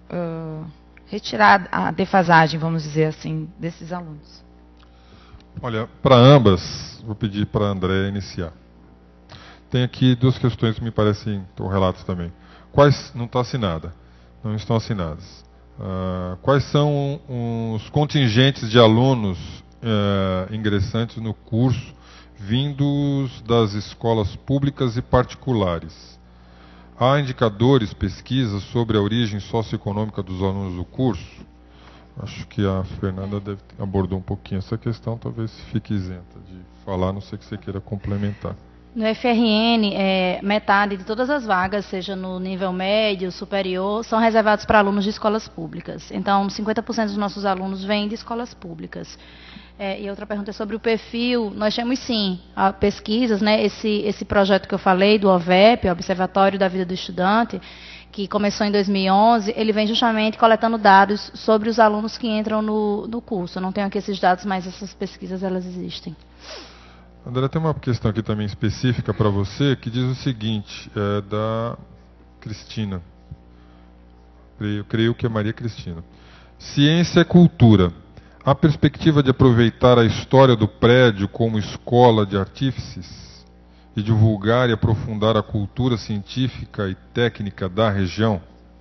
retirar a defasagem, vamos dizer assim, desses alunos. Olha, para ambas, vou pedir para a Andréa iniciar. Tem aqui duas questões que me parecem relatos também. Não está assinada, não estão assinadas. Quais são os contingentes de alunos ingressantes no curso vindos das escolas públicas e particulares? Há indicadores, pesquisas sobre a origem socioeconômica dos alunos do curso? Acho que a Fernanda abordou um pouquinho essa questão, talvez fique isenta de falar, a não ser que você queira complementar. No FRN, metade de todas as vagas, seja no nível médio, superior, são reservadas para alunos de escolas públicas. Então, 50% dos nossos alunos vêm de escolas públicas. E outra pergunta é sobre o perfil. Nós temos, sim, pesquisas, né? Esse projeto que eu falei, do OVEP, Observatório da Vida do Estudante, que começou em 2011, ele vem justamente coletando dados sobre os alunos que entram no curso. Eu não tenho aqui esses dados, mas essas pesquisas, elas existem. André, tem uma questão aqui também específica para você, que diz o seguinte, da Cristina. Creio que é Maria Cristina. Ciência é cultura. Há perspectiva de aproveitar a história do prédio como escola de artífices e divulgar e aprofundar a cultura científica e técnica da região?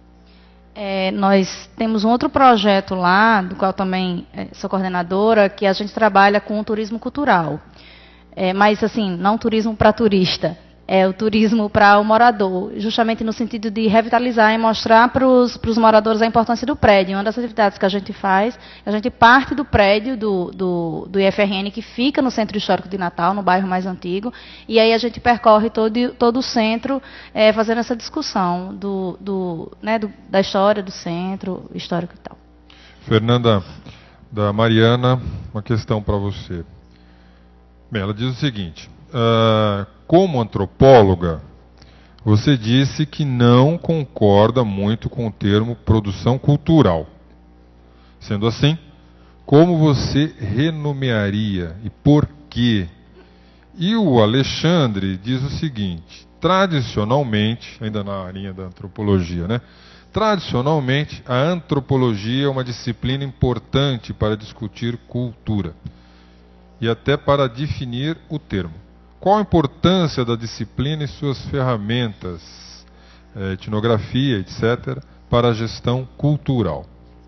Nós temos um outro projeto lá, do qual também sou coordenadora, que a gente trabalha com o turismo cultural. Mas, assim, não turismo para turista, é o turismo para o morador, justamente no sentido de revitalizar e mostrar para os moradores a importância do prédio. Uma das atividades que a gente faz, a gente parte do prédio do IFRN, que fica no Centro Histórico de Natal, no bairro mais antigo, e aí a gente percorre todo o centro, fazendo essa discussão da história do centro histórico e tal. Fernanda, da Mariana, uma questão para você. Bem, ela diz o seguinte, como antropóloga, você disse que não concorda muito com o termo produção cultural. Sendo assim, como você renomearia e por quê? E o Alexandre diz o seguinte, tradicionalmente, ainda na linha da antropologia, né? Tradicionalmente, a antropologia é uma disciplina importante para discutir cultura e até para definir o termo. Qual a importância da disciplina e suas ferramentas, etnografia, etc., para a gestão cultural?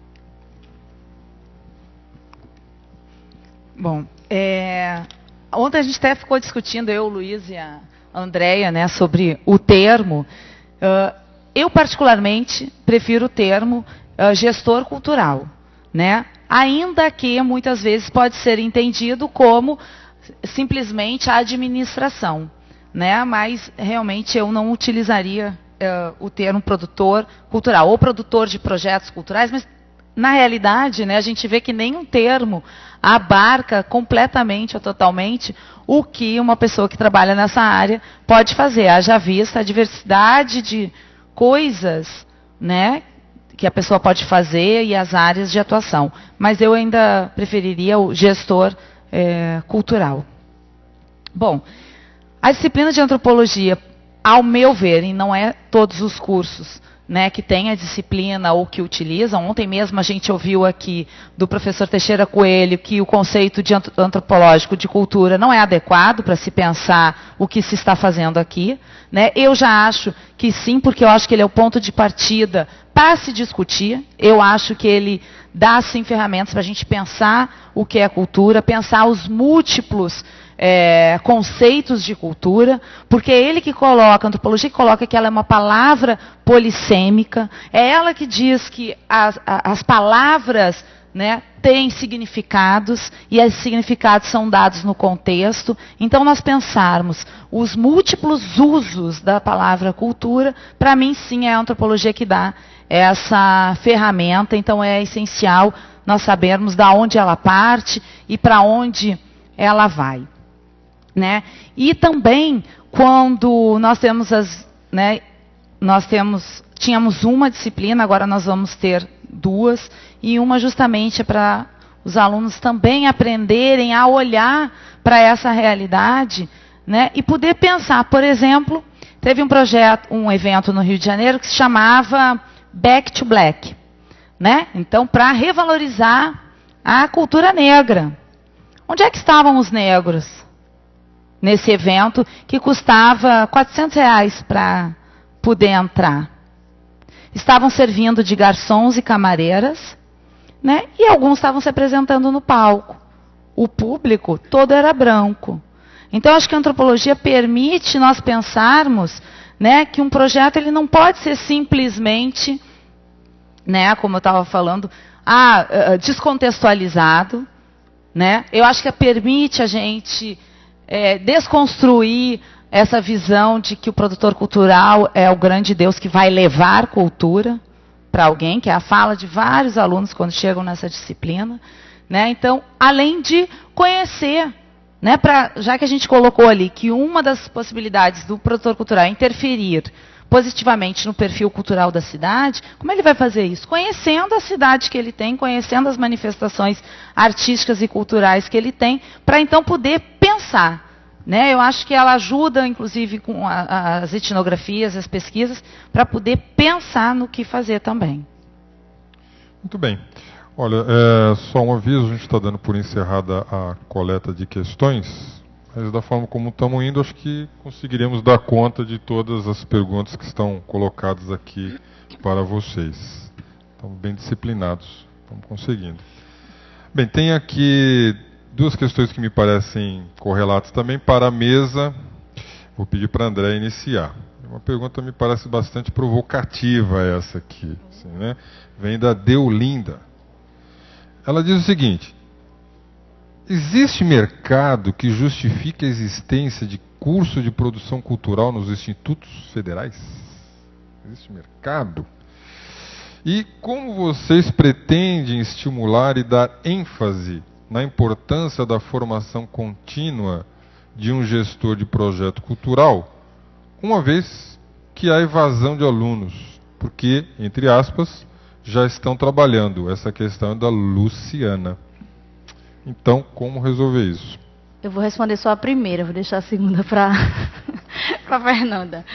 Bom, ontem a gente até ficou discutindo, eu, o Luiz e a Andréia, né, sobre o termo. Eu, particularmente, prefiro o termo gestor cultural, né? Ainda que muitas vezes pode ser entendido como simplesmente a administração, né? Mas realmente eu não utilizaria o termo produtor cultural ou produtor de projetos culturais, mas na realidade, né, a gente vê que nenhum termo abarca completamente ou totalmente o que uma pessoa que trabalha nessa área pode fazer. Haja vista a diversidade de coisas, né, que a pessoa pode fazer e as áreas de atuação. Mas eu ainda preferiria o gestor cultural. Bom, a disciplina de antropologia, ao meu ver, e não é todos os cursos, né, que tem a disciplina ou que utilizam. Ontem mesmo a gente ouviu aqui do professor Teixeira Coelho que o conceito de antropológico de cultura não é adequado para se pensar o que se está fazendo aqui, né? Eu já acho que sim, porque eu acho que ele é o ponto de partida para se discutir. Eu acho que ele dá sim ferramentas para a gente pensar o que é cultura, pensar os múltiplos conceitos de cultura, porque é ele que coloca, a antropologia que coloca que ela é uma palavra polissêmica, é ela que diz que as palavras, né, têm significados e esses significados são dados no contexto. Então, nós pensarmos os múltiplos usos da palavra cultura, para mim, sim, é a antropologia que dá essa ferramenta. Então, é essencial nós sabermos de onde ela parte e para onde ela vai. Né? E também, quando nós temos tínhamos uma disciplina, agora nós vamos ter duas, e uma justamente para os alunos também aprenderem a olhar para essa realidade, né? E poder pensar. Por exemplo, teve um evento no Rio de Janeiro que se chamava Back to Black, né? Então, para revalorizar a cultura negra. Onde é que estavam os negros nesse evento que custava R$400 para poder entrar? Estavam servindo de garçons e camareiras, né? E alguns estavam se apresentando no palco. O público todo era branco. Então, acho que a antropologia permite nós pensarmos, né, que um projeto ele não pode ser simplesmente, né, como eu estava falando, descontextualizado, né? Eu acho que permite a gente desconstruir essa visão de que o produtor cultural é o grande Deus que vai levar cultura para alguém, que é a fala de vários alunos quando chegam nessa disciplina, né? Então, além de conhecer, né, já que a gente colocou ali que uma das possibilidades do produtor cultural é interferir positivamente no perfil cultural da cidade, como ele vai fazer isso? Conhecendo a cidade que ele tem, conhecendo as manifestações artísticas e culturais que ele tem, para então poder pensar. Né? Eu acho que ela ajuda, inclusive, com as etnografias, as pesquisas, para poder pensar no que fazer também. Muito bem. Olha, só um aviso, a gente está dando por encerrada a coleta de questões, mas da forma como estamos indo, acho que conseguiremos dar conta de todas as perguntas que estão colocadas aqui para vocês. Estamos bem disciplinados, estamos conseguindo. Bem, tem aqui duas questões que me parecem correlatas também para a mesa. Vou pedir para a André iniciar. Uma pergunta me parece bastante provocativa essa aqui, assim, né? Vem da Deolinda. Ela diz o seguinte: existe mercado que justifique a existência de curso de produção cultural nos institutos federais? Existe mercado? E como vocês pretendem estimular e dar ênfase na importância da formação contínua de um gestor de projeto cultural, uma vez que há evasão de alunos, porque, entre aspas, já estão trabalhando? Essa questão é da Luciana. Então, como resolver isso? Eu vou responder só a primeira, vou deixar a segunda para a Fernanda.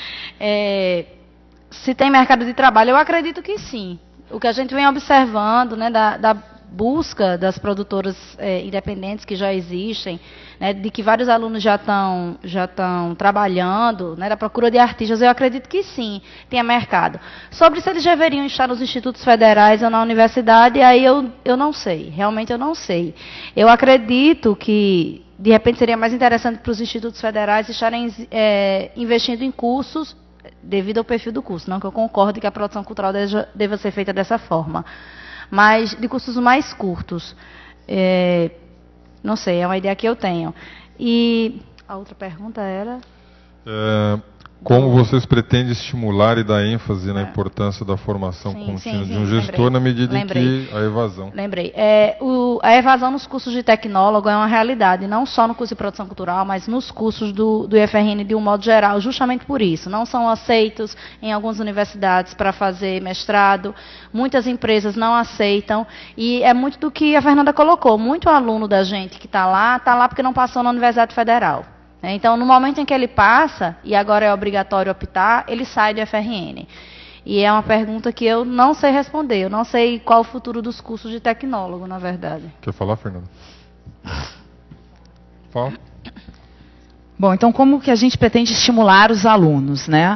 Se tem mercado de trabalho, eu acredito que sim. O que a gente vem observando, né, da busca das produtoras independentes que já existem, né, de que vários alunos já estão trabalhando, né, da procura de artistas, eu acredito que sim, tenha mercado. Sobre se eles deveriam estar nos institutos federais ou na universidade, aí eu não sei, realmente eu não sei. Eu acredito que, de repente, seria mais interessante para os institutos federais estarem investindo em cursos devido ao perfil do curso, não que eu concorde que a produção cultural deva ser feita dessa forma, mas de cursos mais curtos. Não sei, é uma ideia que eu tenho. E a outra pergunta era? Como vocês pretendem estimular e dar ênfase na importância da formação contínua de um gestor na medida em que a evasão? Lembrei. A evasão nos cursos de tecnólogo é uma realidade, não só no curso de produção cultural, mas nos cursos do IFRN de um modo geral, justamente por isso. Não são aceitos em algumas universidades para fazer mestrado, muitas empresas não aceitam, e é muito do que a Fernanda colocou. Muito aluno da gente que está lá porque não passou na Universidade Federal. Então, no momento em que ele passa, e agora é obrigatório optar, ele sai do FRN. E é uma pergunta que eu não sei responder. Eu não sei qual o futuro dos cursos de tecnólogo, na verdade. Quer falar, Fernanda? Fala. Bom, então como que a gente pretende estimular os alunos, né?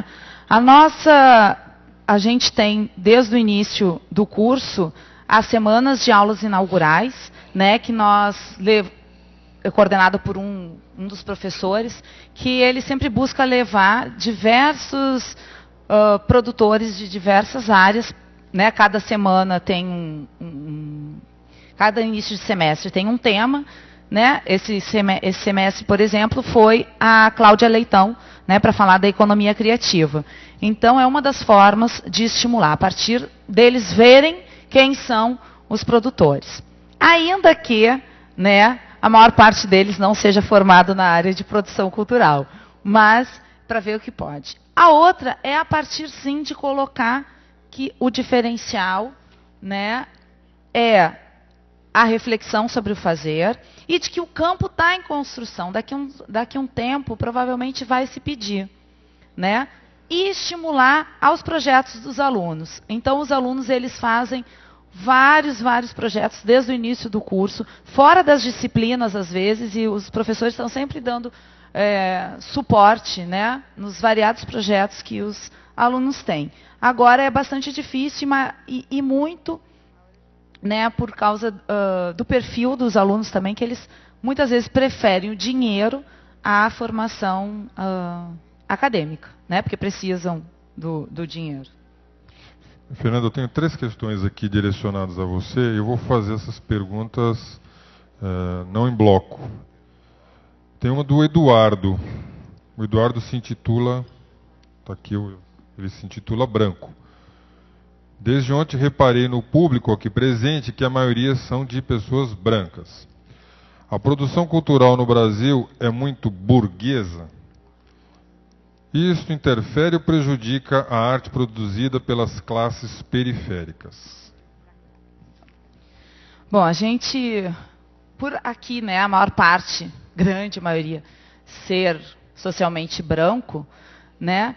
A gente tem, desde o início do curso, as semanas de aulas inaugurais, né, que coordenada por um dos professores, que ele sempre busca levar diversos produtores de diversas áreas, né? Cada semana tem cada início de semestre tem um tema, né? Esse semestre, por exemplo, foi a Cláudia Leitão, né, para falar da economia criativa. Então, é uma das formas de estimular, a partir deles verem quem são os produtores. Ainda que, né, a maior parte deles não seja formado na área de produção cultural, mas para ver o que pode. A outra é a partir, sim, de colocar que o diferencial, né, é a reflexão sobre o fazer e de que o campo está em construção. Daqui a um tempo, provavelmente vai se pedir, né? E estimular aos projetos dos alunos. Então, os alunos eles fazem vários projetos desde o início do curso, fora das disciplinas às vezes, e os professores estão sempre dando suporte, né, nos variados projetos que os alunos têm. Agora é bastante difícil e muito, né, por causa do perfil dos alunos também, que eles muitas vezes preferem o dinheiro à formação acadêmica, né, porque precisam do dinheiro. Fernanda, eu tenho 3 questões aqui direcionadas a você e eu vou fazer essas perguntas não em bloco. Tem uma do Eduardo. O Eduardo se intitula, está aqui, ele se intitula Branco. Desde ontem reparei no público aqui presente que a maioria são de pessoas brancas. A produção cultural no Brasil é muito burguesa? Isso interfere ou prejudica a arte produzida pelas classes periféricas? Bom, a gente, por aqui, né, a maior parte, grande maioria, ser socialmente branco, né,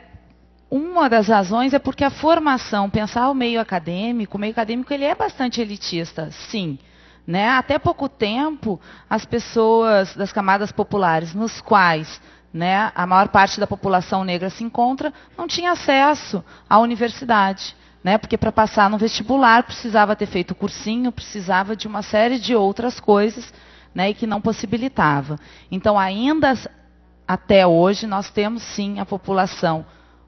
uma das razões é porque a formação, pensar o meio acadêmico ele é bastante elitista, sim. Né? Até pouco tempo, as pessoas das camadas populares, nos quais, né, a maior parte da população negra se encontra, não tinha acesso à universidade. Né? Porque para passar no vestibular precisava ter feito cursinho, precisava de uma série de outras coisas, né, e que não possibilitava. Então, ainda até hoje, nós temos sim a população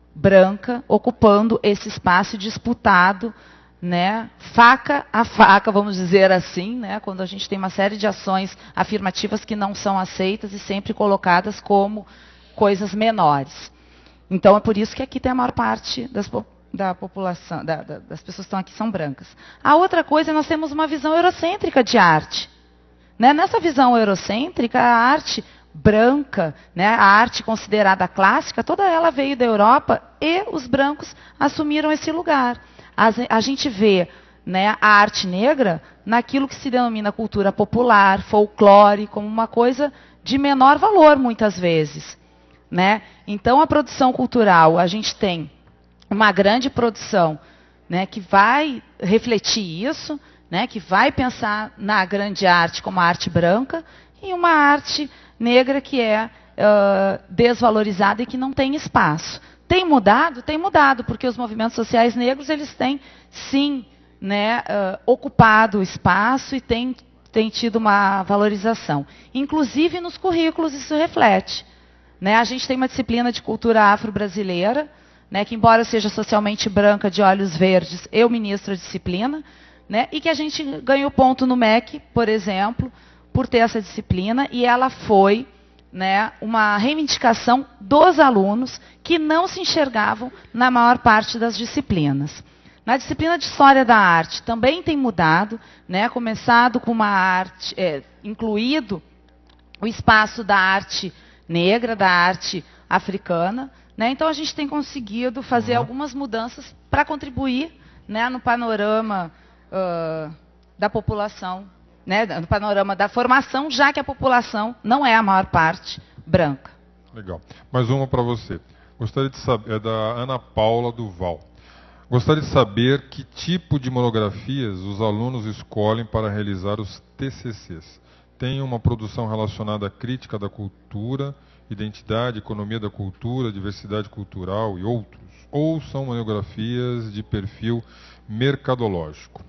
branca ocupando esse espaço disputado, né, faca a faca, vamos dizer assim, né, quando a gente tem uma série de ações afirmativas que não são aceitas e sempre colocadas como coisas menores. Então, é por isso que aqui tem a maior parte da população, das pessoas que estão aqui são brancas. A outra coisa, nós temos uma visão eurocêntrica de arte. Né? Nessa visão eurocêntrica, a arte branca, né, a arte considerada clássica, toda ela veio da Europa e os brancos assumiram esse lugar. A gente vê, né, a arte negra naquilo que se denomina cultura popular, folclore, como uma coisa de menor valor, muitas vezes. Né? Então, a produção cultural, a gente tem uma grande produção, né, que vai refletir isso, né, que vai pensar na grande arte como a arte branca, e uma arte negra que é desvalorizada e que não tem espaço. Tem mudado? Tem mudado, porque os movimentos sociais negros eles têm, sim, né, ocupado o espaço e têm tido uma valorização. Inclusive, nos currículos isso reflete. Né? A gente tem uma disciplina de cultura afro-brasileira, né, que, embora seja socialmente branca, de olhos verdes, eu ministro a disciplina, né, e que a gente ganhou ponto no MEC, por exemplo, por ter essa disciplina, e ela foi, né, uma reivindicação dos alunos que não se enxergavam na maior parte das disciplinas. Na disciplina de História da Arte também tem mudado, né, começado com uma arte, incluído o espaço da arte negra, da arte africana. Né, então a gente tem conseguido fazer algumas mudanças para contribuir, né, no panorama da população, né, no panorama da formação, já que a população não é a maior parte branca. Legal. Mais uma para você. Gostaria de saber, é da Ana Paula Duval. Gostaria de saber que tipo de monografias os alunos escolhem para realizar os TCCs. Tem uma produção relacionada à crítica da cultura, identidade, economia da cultura, diversidade cultural e outros? Ou são monografias de perfil mercadológico?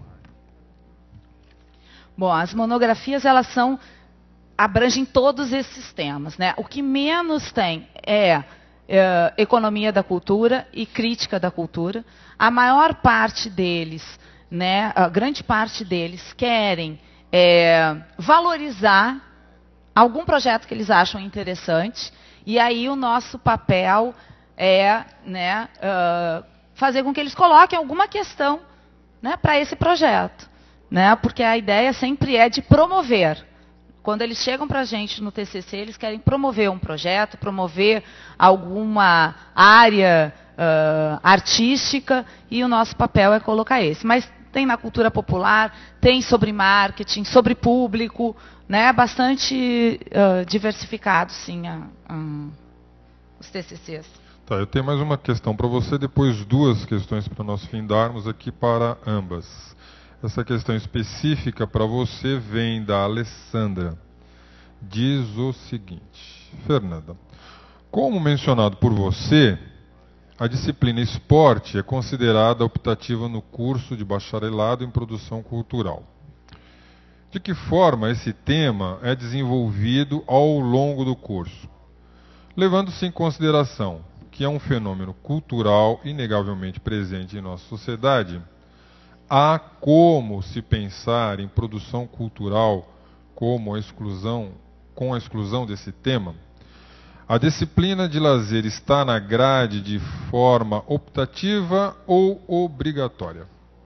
Bom, as monografias elas abrangem todos esses temas, né? O que menos tem é economia da cultura e crítica da cultura. A maior parte deles, né, a grande parte deles querem valorizar algum projeto que eles acham interessante, e aí o nosso papel é, né, fazer com que eles coloquem alguma questão, né, para esse projeto. Né, porque a ideia sempre é de promover. Quando eles chegam para a gente no TCC, eles querem promover um projeto, promover alguma área artística, e o nosso papel é colocar esse. Mas tem na cultura popular, tem sobre marketing, sobre público, né, bastante diversificado, sim, os TCCs. Tá, eu tenho mais uma questão para você, depois duas questões para nós findarmos aqui para ambas. Essa questão específica para você vem da Alessandra. Diz o seguinte: Fernanda, como mencionado por você, a disciplina esporte é considerada optativa no curso de bacharelado em produção cultural. De que forma esse tema é desenvolvido ao longo do curso? Levando-se em consideração que é um fenômeno cultural inegavelmente presente em nossa sociedade, há como se pensar em produção cultural com a exclusão desse tema? A disciplina de lazer está na grade de forma optativa ou obrigatória?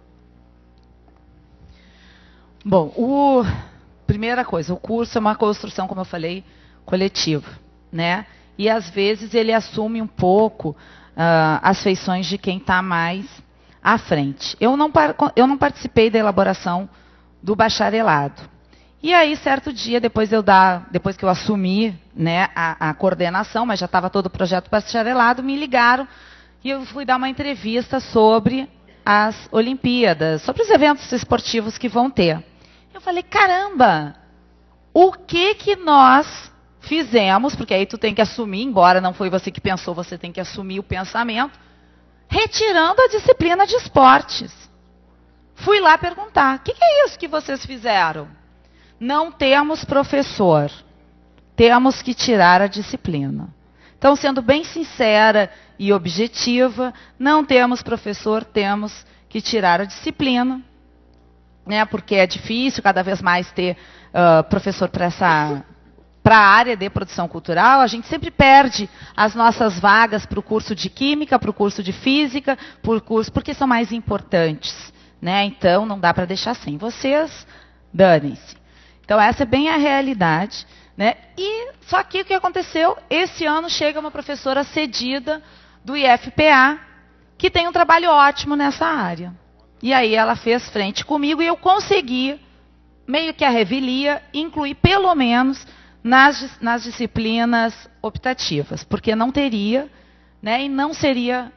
Bom, primeira coisa, o curso é uma construção, como eu falei, coletiva, né? E às vezes ele assume um pouco as feições de quem está mais à frente. Eu não participei da elaboração do bacharelado. E aí, certo dia, depois que eu assumi, né, a coordenação, mas já estava todo o projeto bacharelado, me ligaram e eu fui dar uma entrevista sobre as Olimpíadas, sobre os eventos esportivos que vão ter. Eu falei, caramba, o que nós fizemos, porque aí tu tem que assumir, embora não foi você que pensou, você tem que assumir o pensamento, retirando a disciplina de esportes. Fui lá perguntar, o que é isso que vocês fizeram? Não temos professor, temos que tirar a disciplina. Então, sendo bem sincera e objetiva, não temos professor, temos que tirar a disciplina, né, porque é difícil cada vez mais ter professor para a área de produção cultural. A gente sempre perde as nossas vagas para o curso de Química, para o curso de Física, porque são mais importantes, né? Então, não dá para deixar sem. Vocês, danem-se. Então, essa é bem a realidade, né? E só que o que aconteceu? Esse ano chega uma professora cedida do IFPA, que tem um trabalho ótimo nessa área. E aí ela fez frente comigo e eu consegui, meio que a revelia, incluir pelo menos nas disciplinas optativas, porque não teria, né, e não seria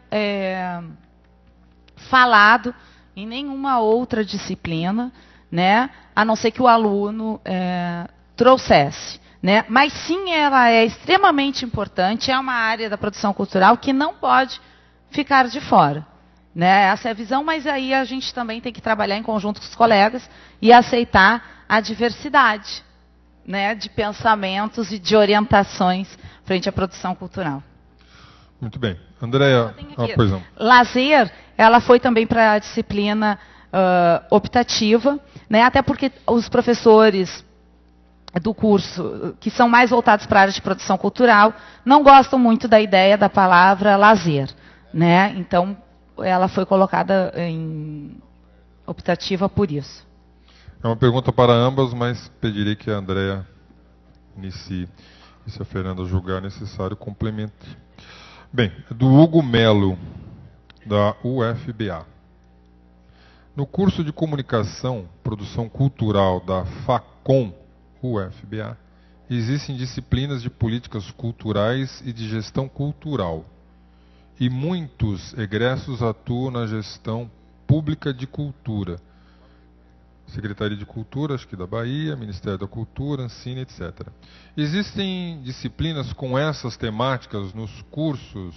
falado em nenhuma outra disciplina, né, a não ser que o aluno trouxesse, né. Mas sim, ela é extremamente importante, é uma área da produção cultural que não pode ficar de fora, né. Essa é a visão, mas aí a gente também tem que trabalhar em conjunto com os colegas e aceitar a diversidade, né, de pensamentos e de orientações frente à produção cultural. Muito bem. Andréa, pois não. Lazer, ela foi também para a disciplina optativa, né, até porque os professores do curso, que são mais voltados para a área de produção cultural, não gostam muito da ideia da palavra lazer, né? Então, ela foi colocada em optativa por isso. É uma pergunta para ambas, mas pedirei que a Andréa inicie e, se a Fernanda julgar necessário, complemente. Bem, do Hugo Melo, da UFBA. No curso de Comunicação, Produção Cultural da FACOM, UFBA, existem disciplinas de políticas culturais e de gestão cultural. E muitos egressos atuam na gestão pública de cultura. Secretaria de Cultura, acho que da Bahia, Ministério da Cultura, Ancine, etc. Existem disciplinas com essas temáticas nos cursos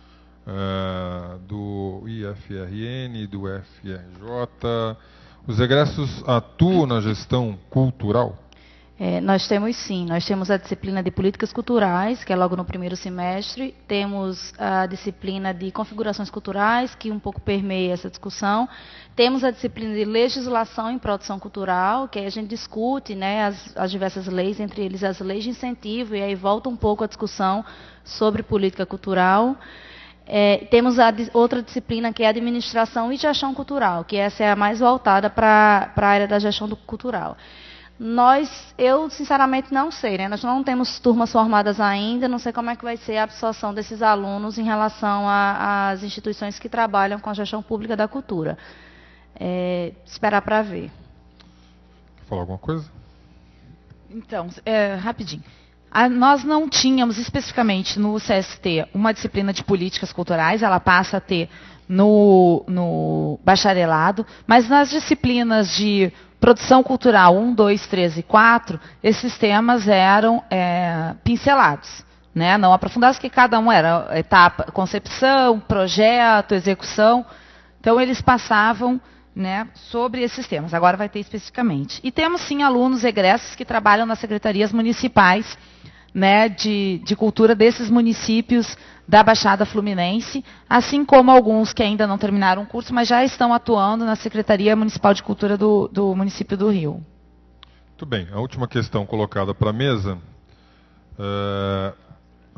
do IFRN, do FRJ? Os egressos atuam na gestão cultural? Nós temos sim, nós temos a disciplina de políticas culturais, que é logo no primeiro semestre, temos a disciplina de configurações culturais, que um pouco permeia essa discussão, temos a disciplina de legislação em produção cultural, que aí a gente discute, né, as diversas leis, entre eles as leis de incentivo, e aí volta um pouco a discussão sobre política cultural. Temos outra disciplina que é a administração e gestão cultural, que essa é a mais voltada para a área da gestão cultural. Eu sinceramente não sei, né? Nós não temos turmas formadas ainda, não sei como é que vai ser a absorção desses alunos em relação às instituições que trabalham com a gestão pública da cultura. Esperar para ver. Quer falar alguma coisa? Então, rapidinho. Nós não tínhamos especificamente no CST uma disciplina de políticas culturais, ela passa a ter no bacharelado, mas nas disciplinas de produção cultural 1, 2, 3 e 4, esses temas eram pincelados, né? Não aprofundados, que cada um era etapa, concepção, projeto, execução. Então, eles passavam, né, sobre esses temas. Agora vai ter especificamente. E temos, sim, alunos egressos que trabalham nas secretarias municipais, né, de cultura desses municípios da Baixada Fluminense, assim como alguns que ainda não terminaram o curso, mas já estão atuando na Secretaria Municipal de Cultura do município do Rio. Muito bem. A última questão colocada para a mesa,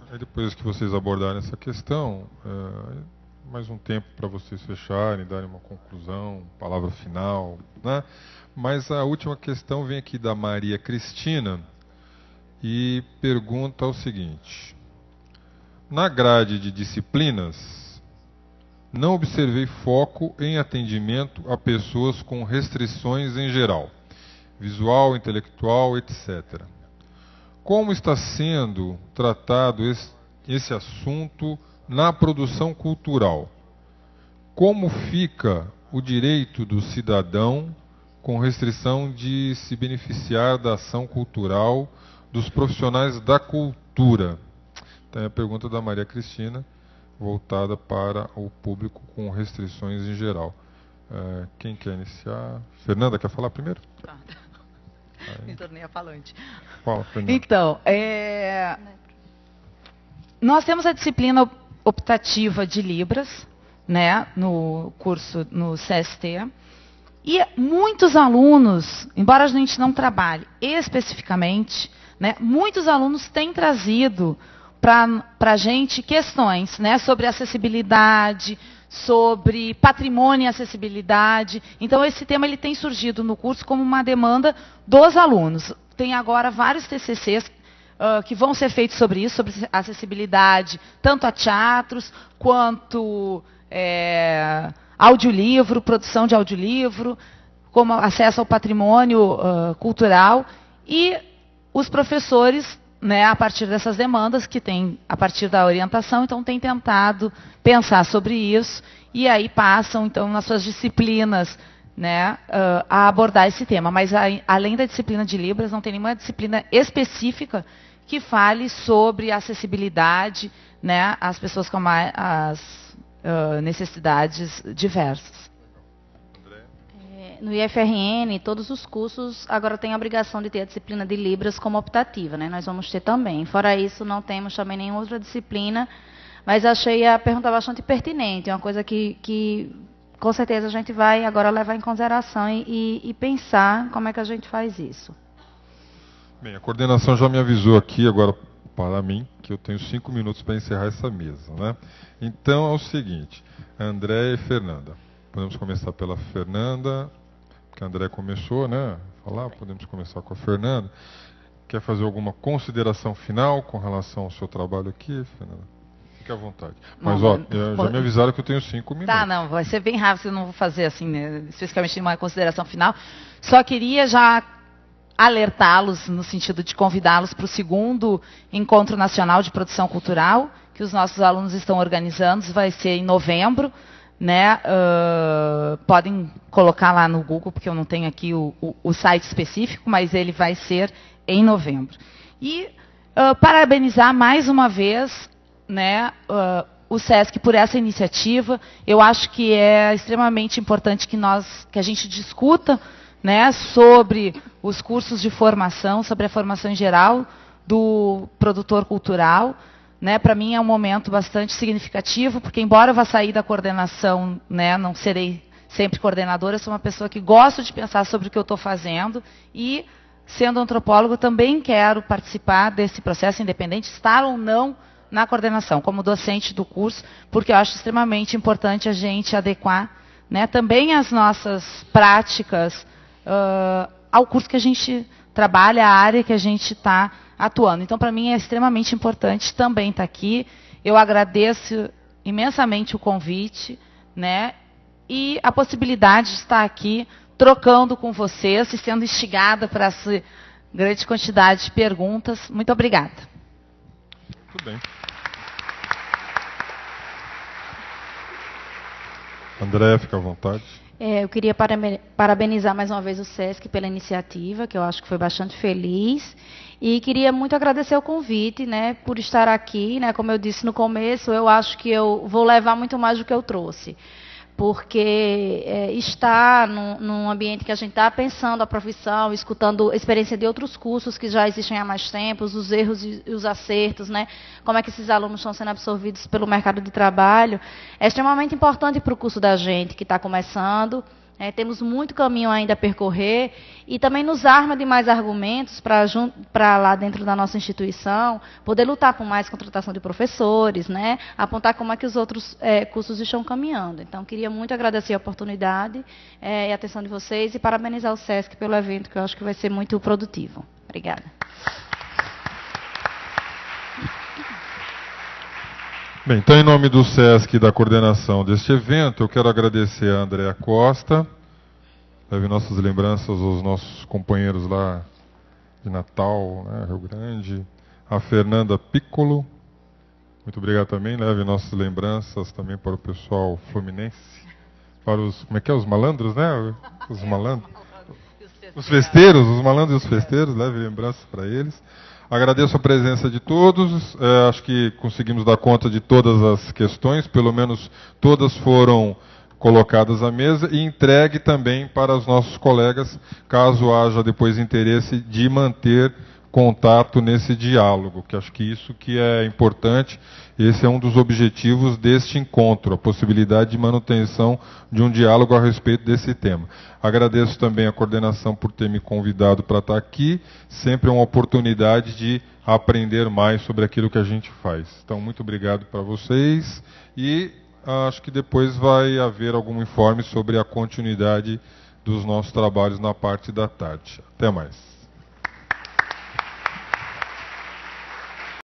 Aí depois que vocês abordarem essa questão, mais um tempo para vocês fecharem, darem uma conclusão, palavra final, né? Mas a última questão vem aqui da Maria Cristina e pergunta o seguinte: na grade de disciplinas, não observei foco em atendimento a pessoas com restrições em geral, visual, intelectual, etc. Como está sendo tratado esse assunto na produção cultural? Como fica o direito do cidadão com restrição de se beneficiar da ação cultural dos profissionais da cultura? Então, é a pergunta da Maria Cristina, voltada para o público com restrições em geral. Quem quer iniciar? Fernanda, quer falar primeiro? Tá. Me tornei a falante. Fala, Fernanda. Então, nós temos a disciplina optativa de Libras, né, no curso, no CST, e muitos alunos, embora a gente não trabalhe especificamente, né, muitos alunos têm trazido para a gente questões, né, sobre acessibilidade, sobre patrimônio e acessibilidade. Então, esse tema ele tem surgido no curso como uma demanda dos alunos. Tem agora vários TCCs que vão ser feitos sobre isso, sobre acessibilidade, tanto a teatros, quanto audiolivro, produção de audiolivro, como acesso ao patrimônio cultural. E os professores, né, a partir dessas demandas que tem, a partir da orientação, então tem tentado pensar sobre isso e aí passam então nas suas disciplinas, né, a abordar esse tema. Mas além da disciplina de Libras, não tem nenhuma disciplina específica que fale sobre acessibilidade, né, às pessoas com as necessidades diversas. No IFRN, todos os cursos agora têm a obrigação de ter a disciplina de Libras como optativa, né? Nós vamos ter também. Fora isso, não temos também nenhuma outra disciplina, mas achei a pergunta bastante pertinente, é uma coisa que com certeza a gente vai agora levar em consideração e pensar como é que a gente faz isso. Bem, a coordenação já me avisou aqui, agora para mim, que eu tenho 5 minutos para encerrar essa mesa, né? Então é o seguinte, André e Fernanda. Podemos começar pela Fernanda, que a André começou, né? Podemos começar com a Fernanda. Quer fazer alguma consideração final com relação ao seu trabalho aqui, Fernanda? Fique à vontade. Mas, já me avisaram que eu tenho 5 minutos. Tá, não, vai ser bem rápido, eu não vou fazer assim, né, especificamente uma consideração final. Só queria já alertá-los, no sentido de convidá-los para o 2º Encontro Nacional de Produção Cultural, que os nossos alunos estão organizando, vai ser em novembro. Né, podem colocar lá no Google, porque eu não tenho aqui o site específico, mas ele vai ser em novembro. E parabenizar mais uma vez, né, o SESC por essa iniciativa. Eu acho que é extremamente importante que a gente discuta, né, sobre os cursos de formação, sobre a formação em geral do produtor cultural. Né, para mim é um momento bastante significativo, porque embora eu vá sair da coordenação, né, não serei sempre coordenadora, eu sou uma pessoa que gosto de pensar sobre o que eu estou fazendo e, sendo antropólogo, também quero participar desse processo independente, estar ou não na coordenação, como docente do curso, porque eu acho extremamente importante a gente adequar, né, também as nossas práticas ao curso que a gente trabalha, à área que a gente está atuando. Então, para mim, é extremamente importante também estar aqui. Eu agradeço imensamente o convite, né, e a possibilidade de estar aqui trocando com vocês e sendo instigada para essa grande quantidade de perguntas. Muito obrigada. Muito bem. André, fica à vontade. Eu queria parabenizar mais uma vez o SESC pela iniciativa, que eu acho que foi bastante feliz. E queria muito agradecer o convite, né, por estar aqui. Né, como eu disse no começo, eu acho que eu vou levar muito mais do que eu trouxe. Porque estar num ambiente que a gente está pensando a profissão, escutando a experiência de outros cursos que já existem há mais tempo, os erros e os acertos, né, como é que esses alunos estão sendo absorvidos pelo mercado de trabalho, é extremamente importante para o curso da gente, que está começando. Temos muito caminho ainda a percorrer e também nos arma de mais argumentos para lá dentro da nossa instituição poder lutar por mais contratação de professores, né? Apontar como é que os outros cursos estão caminhando. Então, queria muito agradecer a oportunidade e a atenção de vocês e parabenizar o SESC pelo evento, que eu acho que vai ser muito produtivo. Obrigada. Bem, então, em nome do SESC e da coordenação deste evento, eu quero agradecer a Andréa Costa, leve nossas lembranças aos nossos companheiros lá de Natal, né, Rio Grande, a Fernanda Piccolo, muito obrigado também, leve nossas lembranças também para o pessoal fluminense, para os, como é que é, os malandros, né? Os malandros. Os festeiros, os malandros e os festeiros, leve lembranças para eles. Agradeço a presença de todos, acho que conseguimos dar conta de todas as questões, pelo menos todas foram colocadas à mesa e entregue também para os nossos colegas, caso haja depois interesse de manter contato nesse diálogo, que acho que isso que é importante, esse é um dos objetivos deste encontro, a possibilidade de manutenção de um diálogo a respeito desse tema. Agradeço também a coordenação por ter me convidado para estar aqui, sempre é uma oportunidade de aprender mais sobre aquilo que a gente faz. Então, muito obrigado para vocês e acho que depois vai haver algum informe sobre a continuidade dos nossos trabalhos na parte da tarde. Até mais.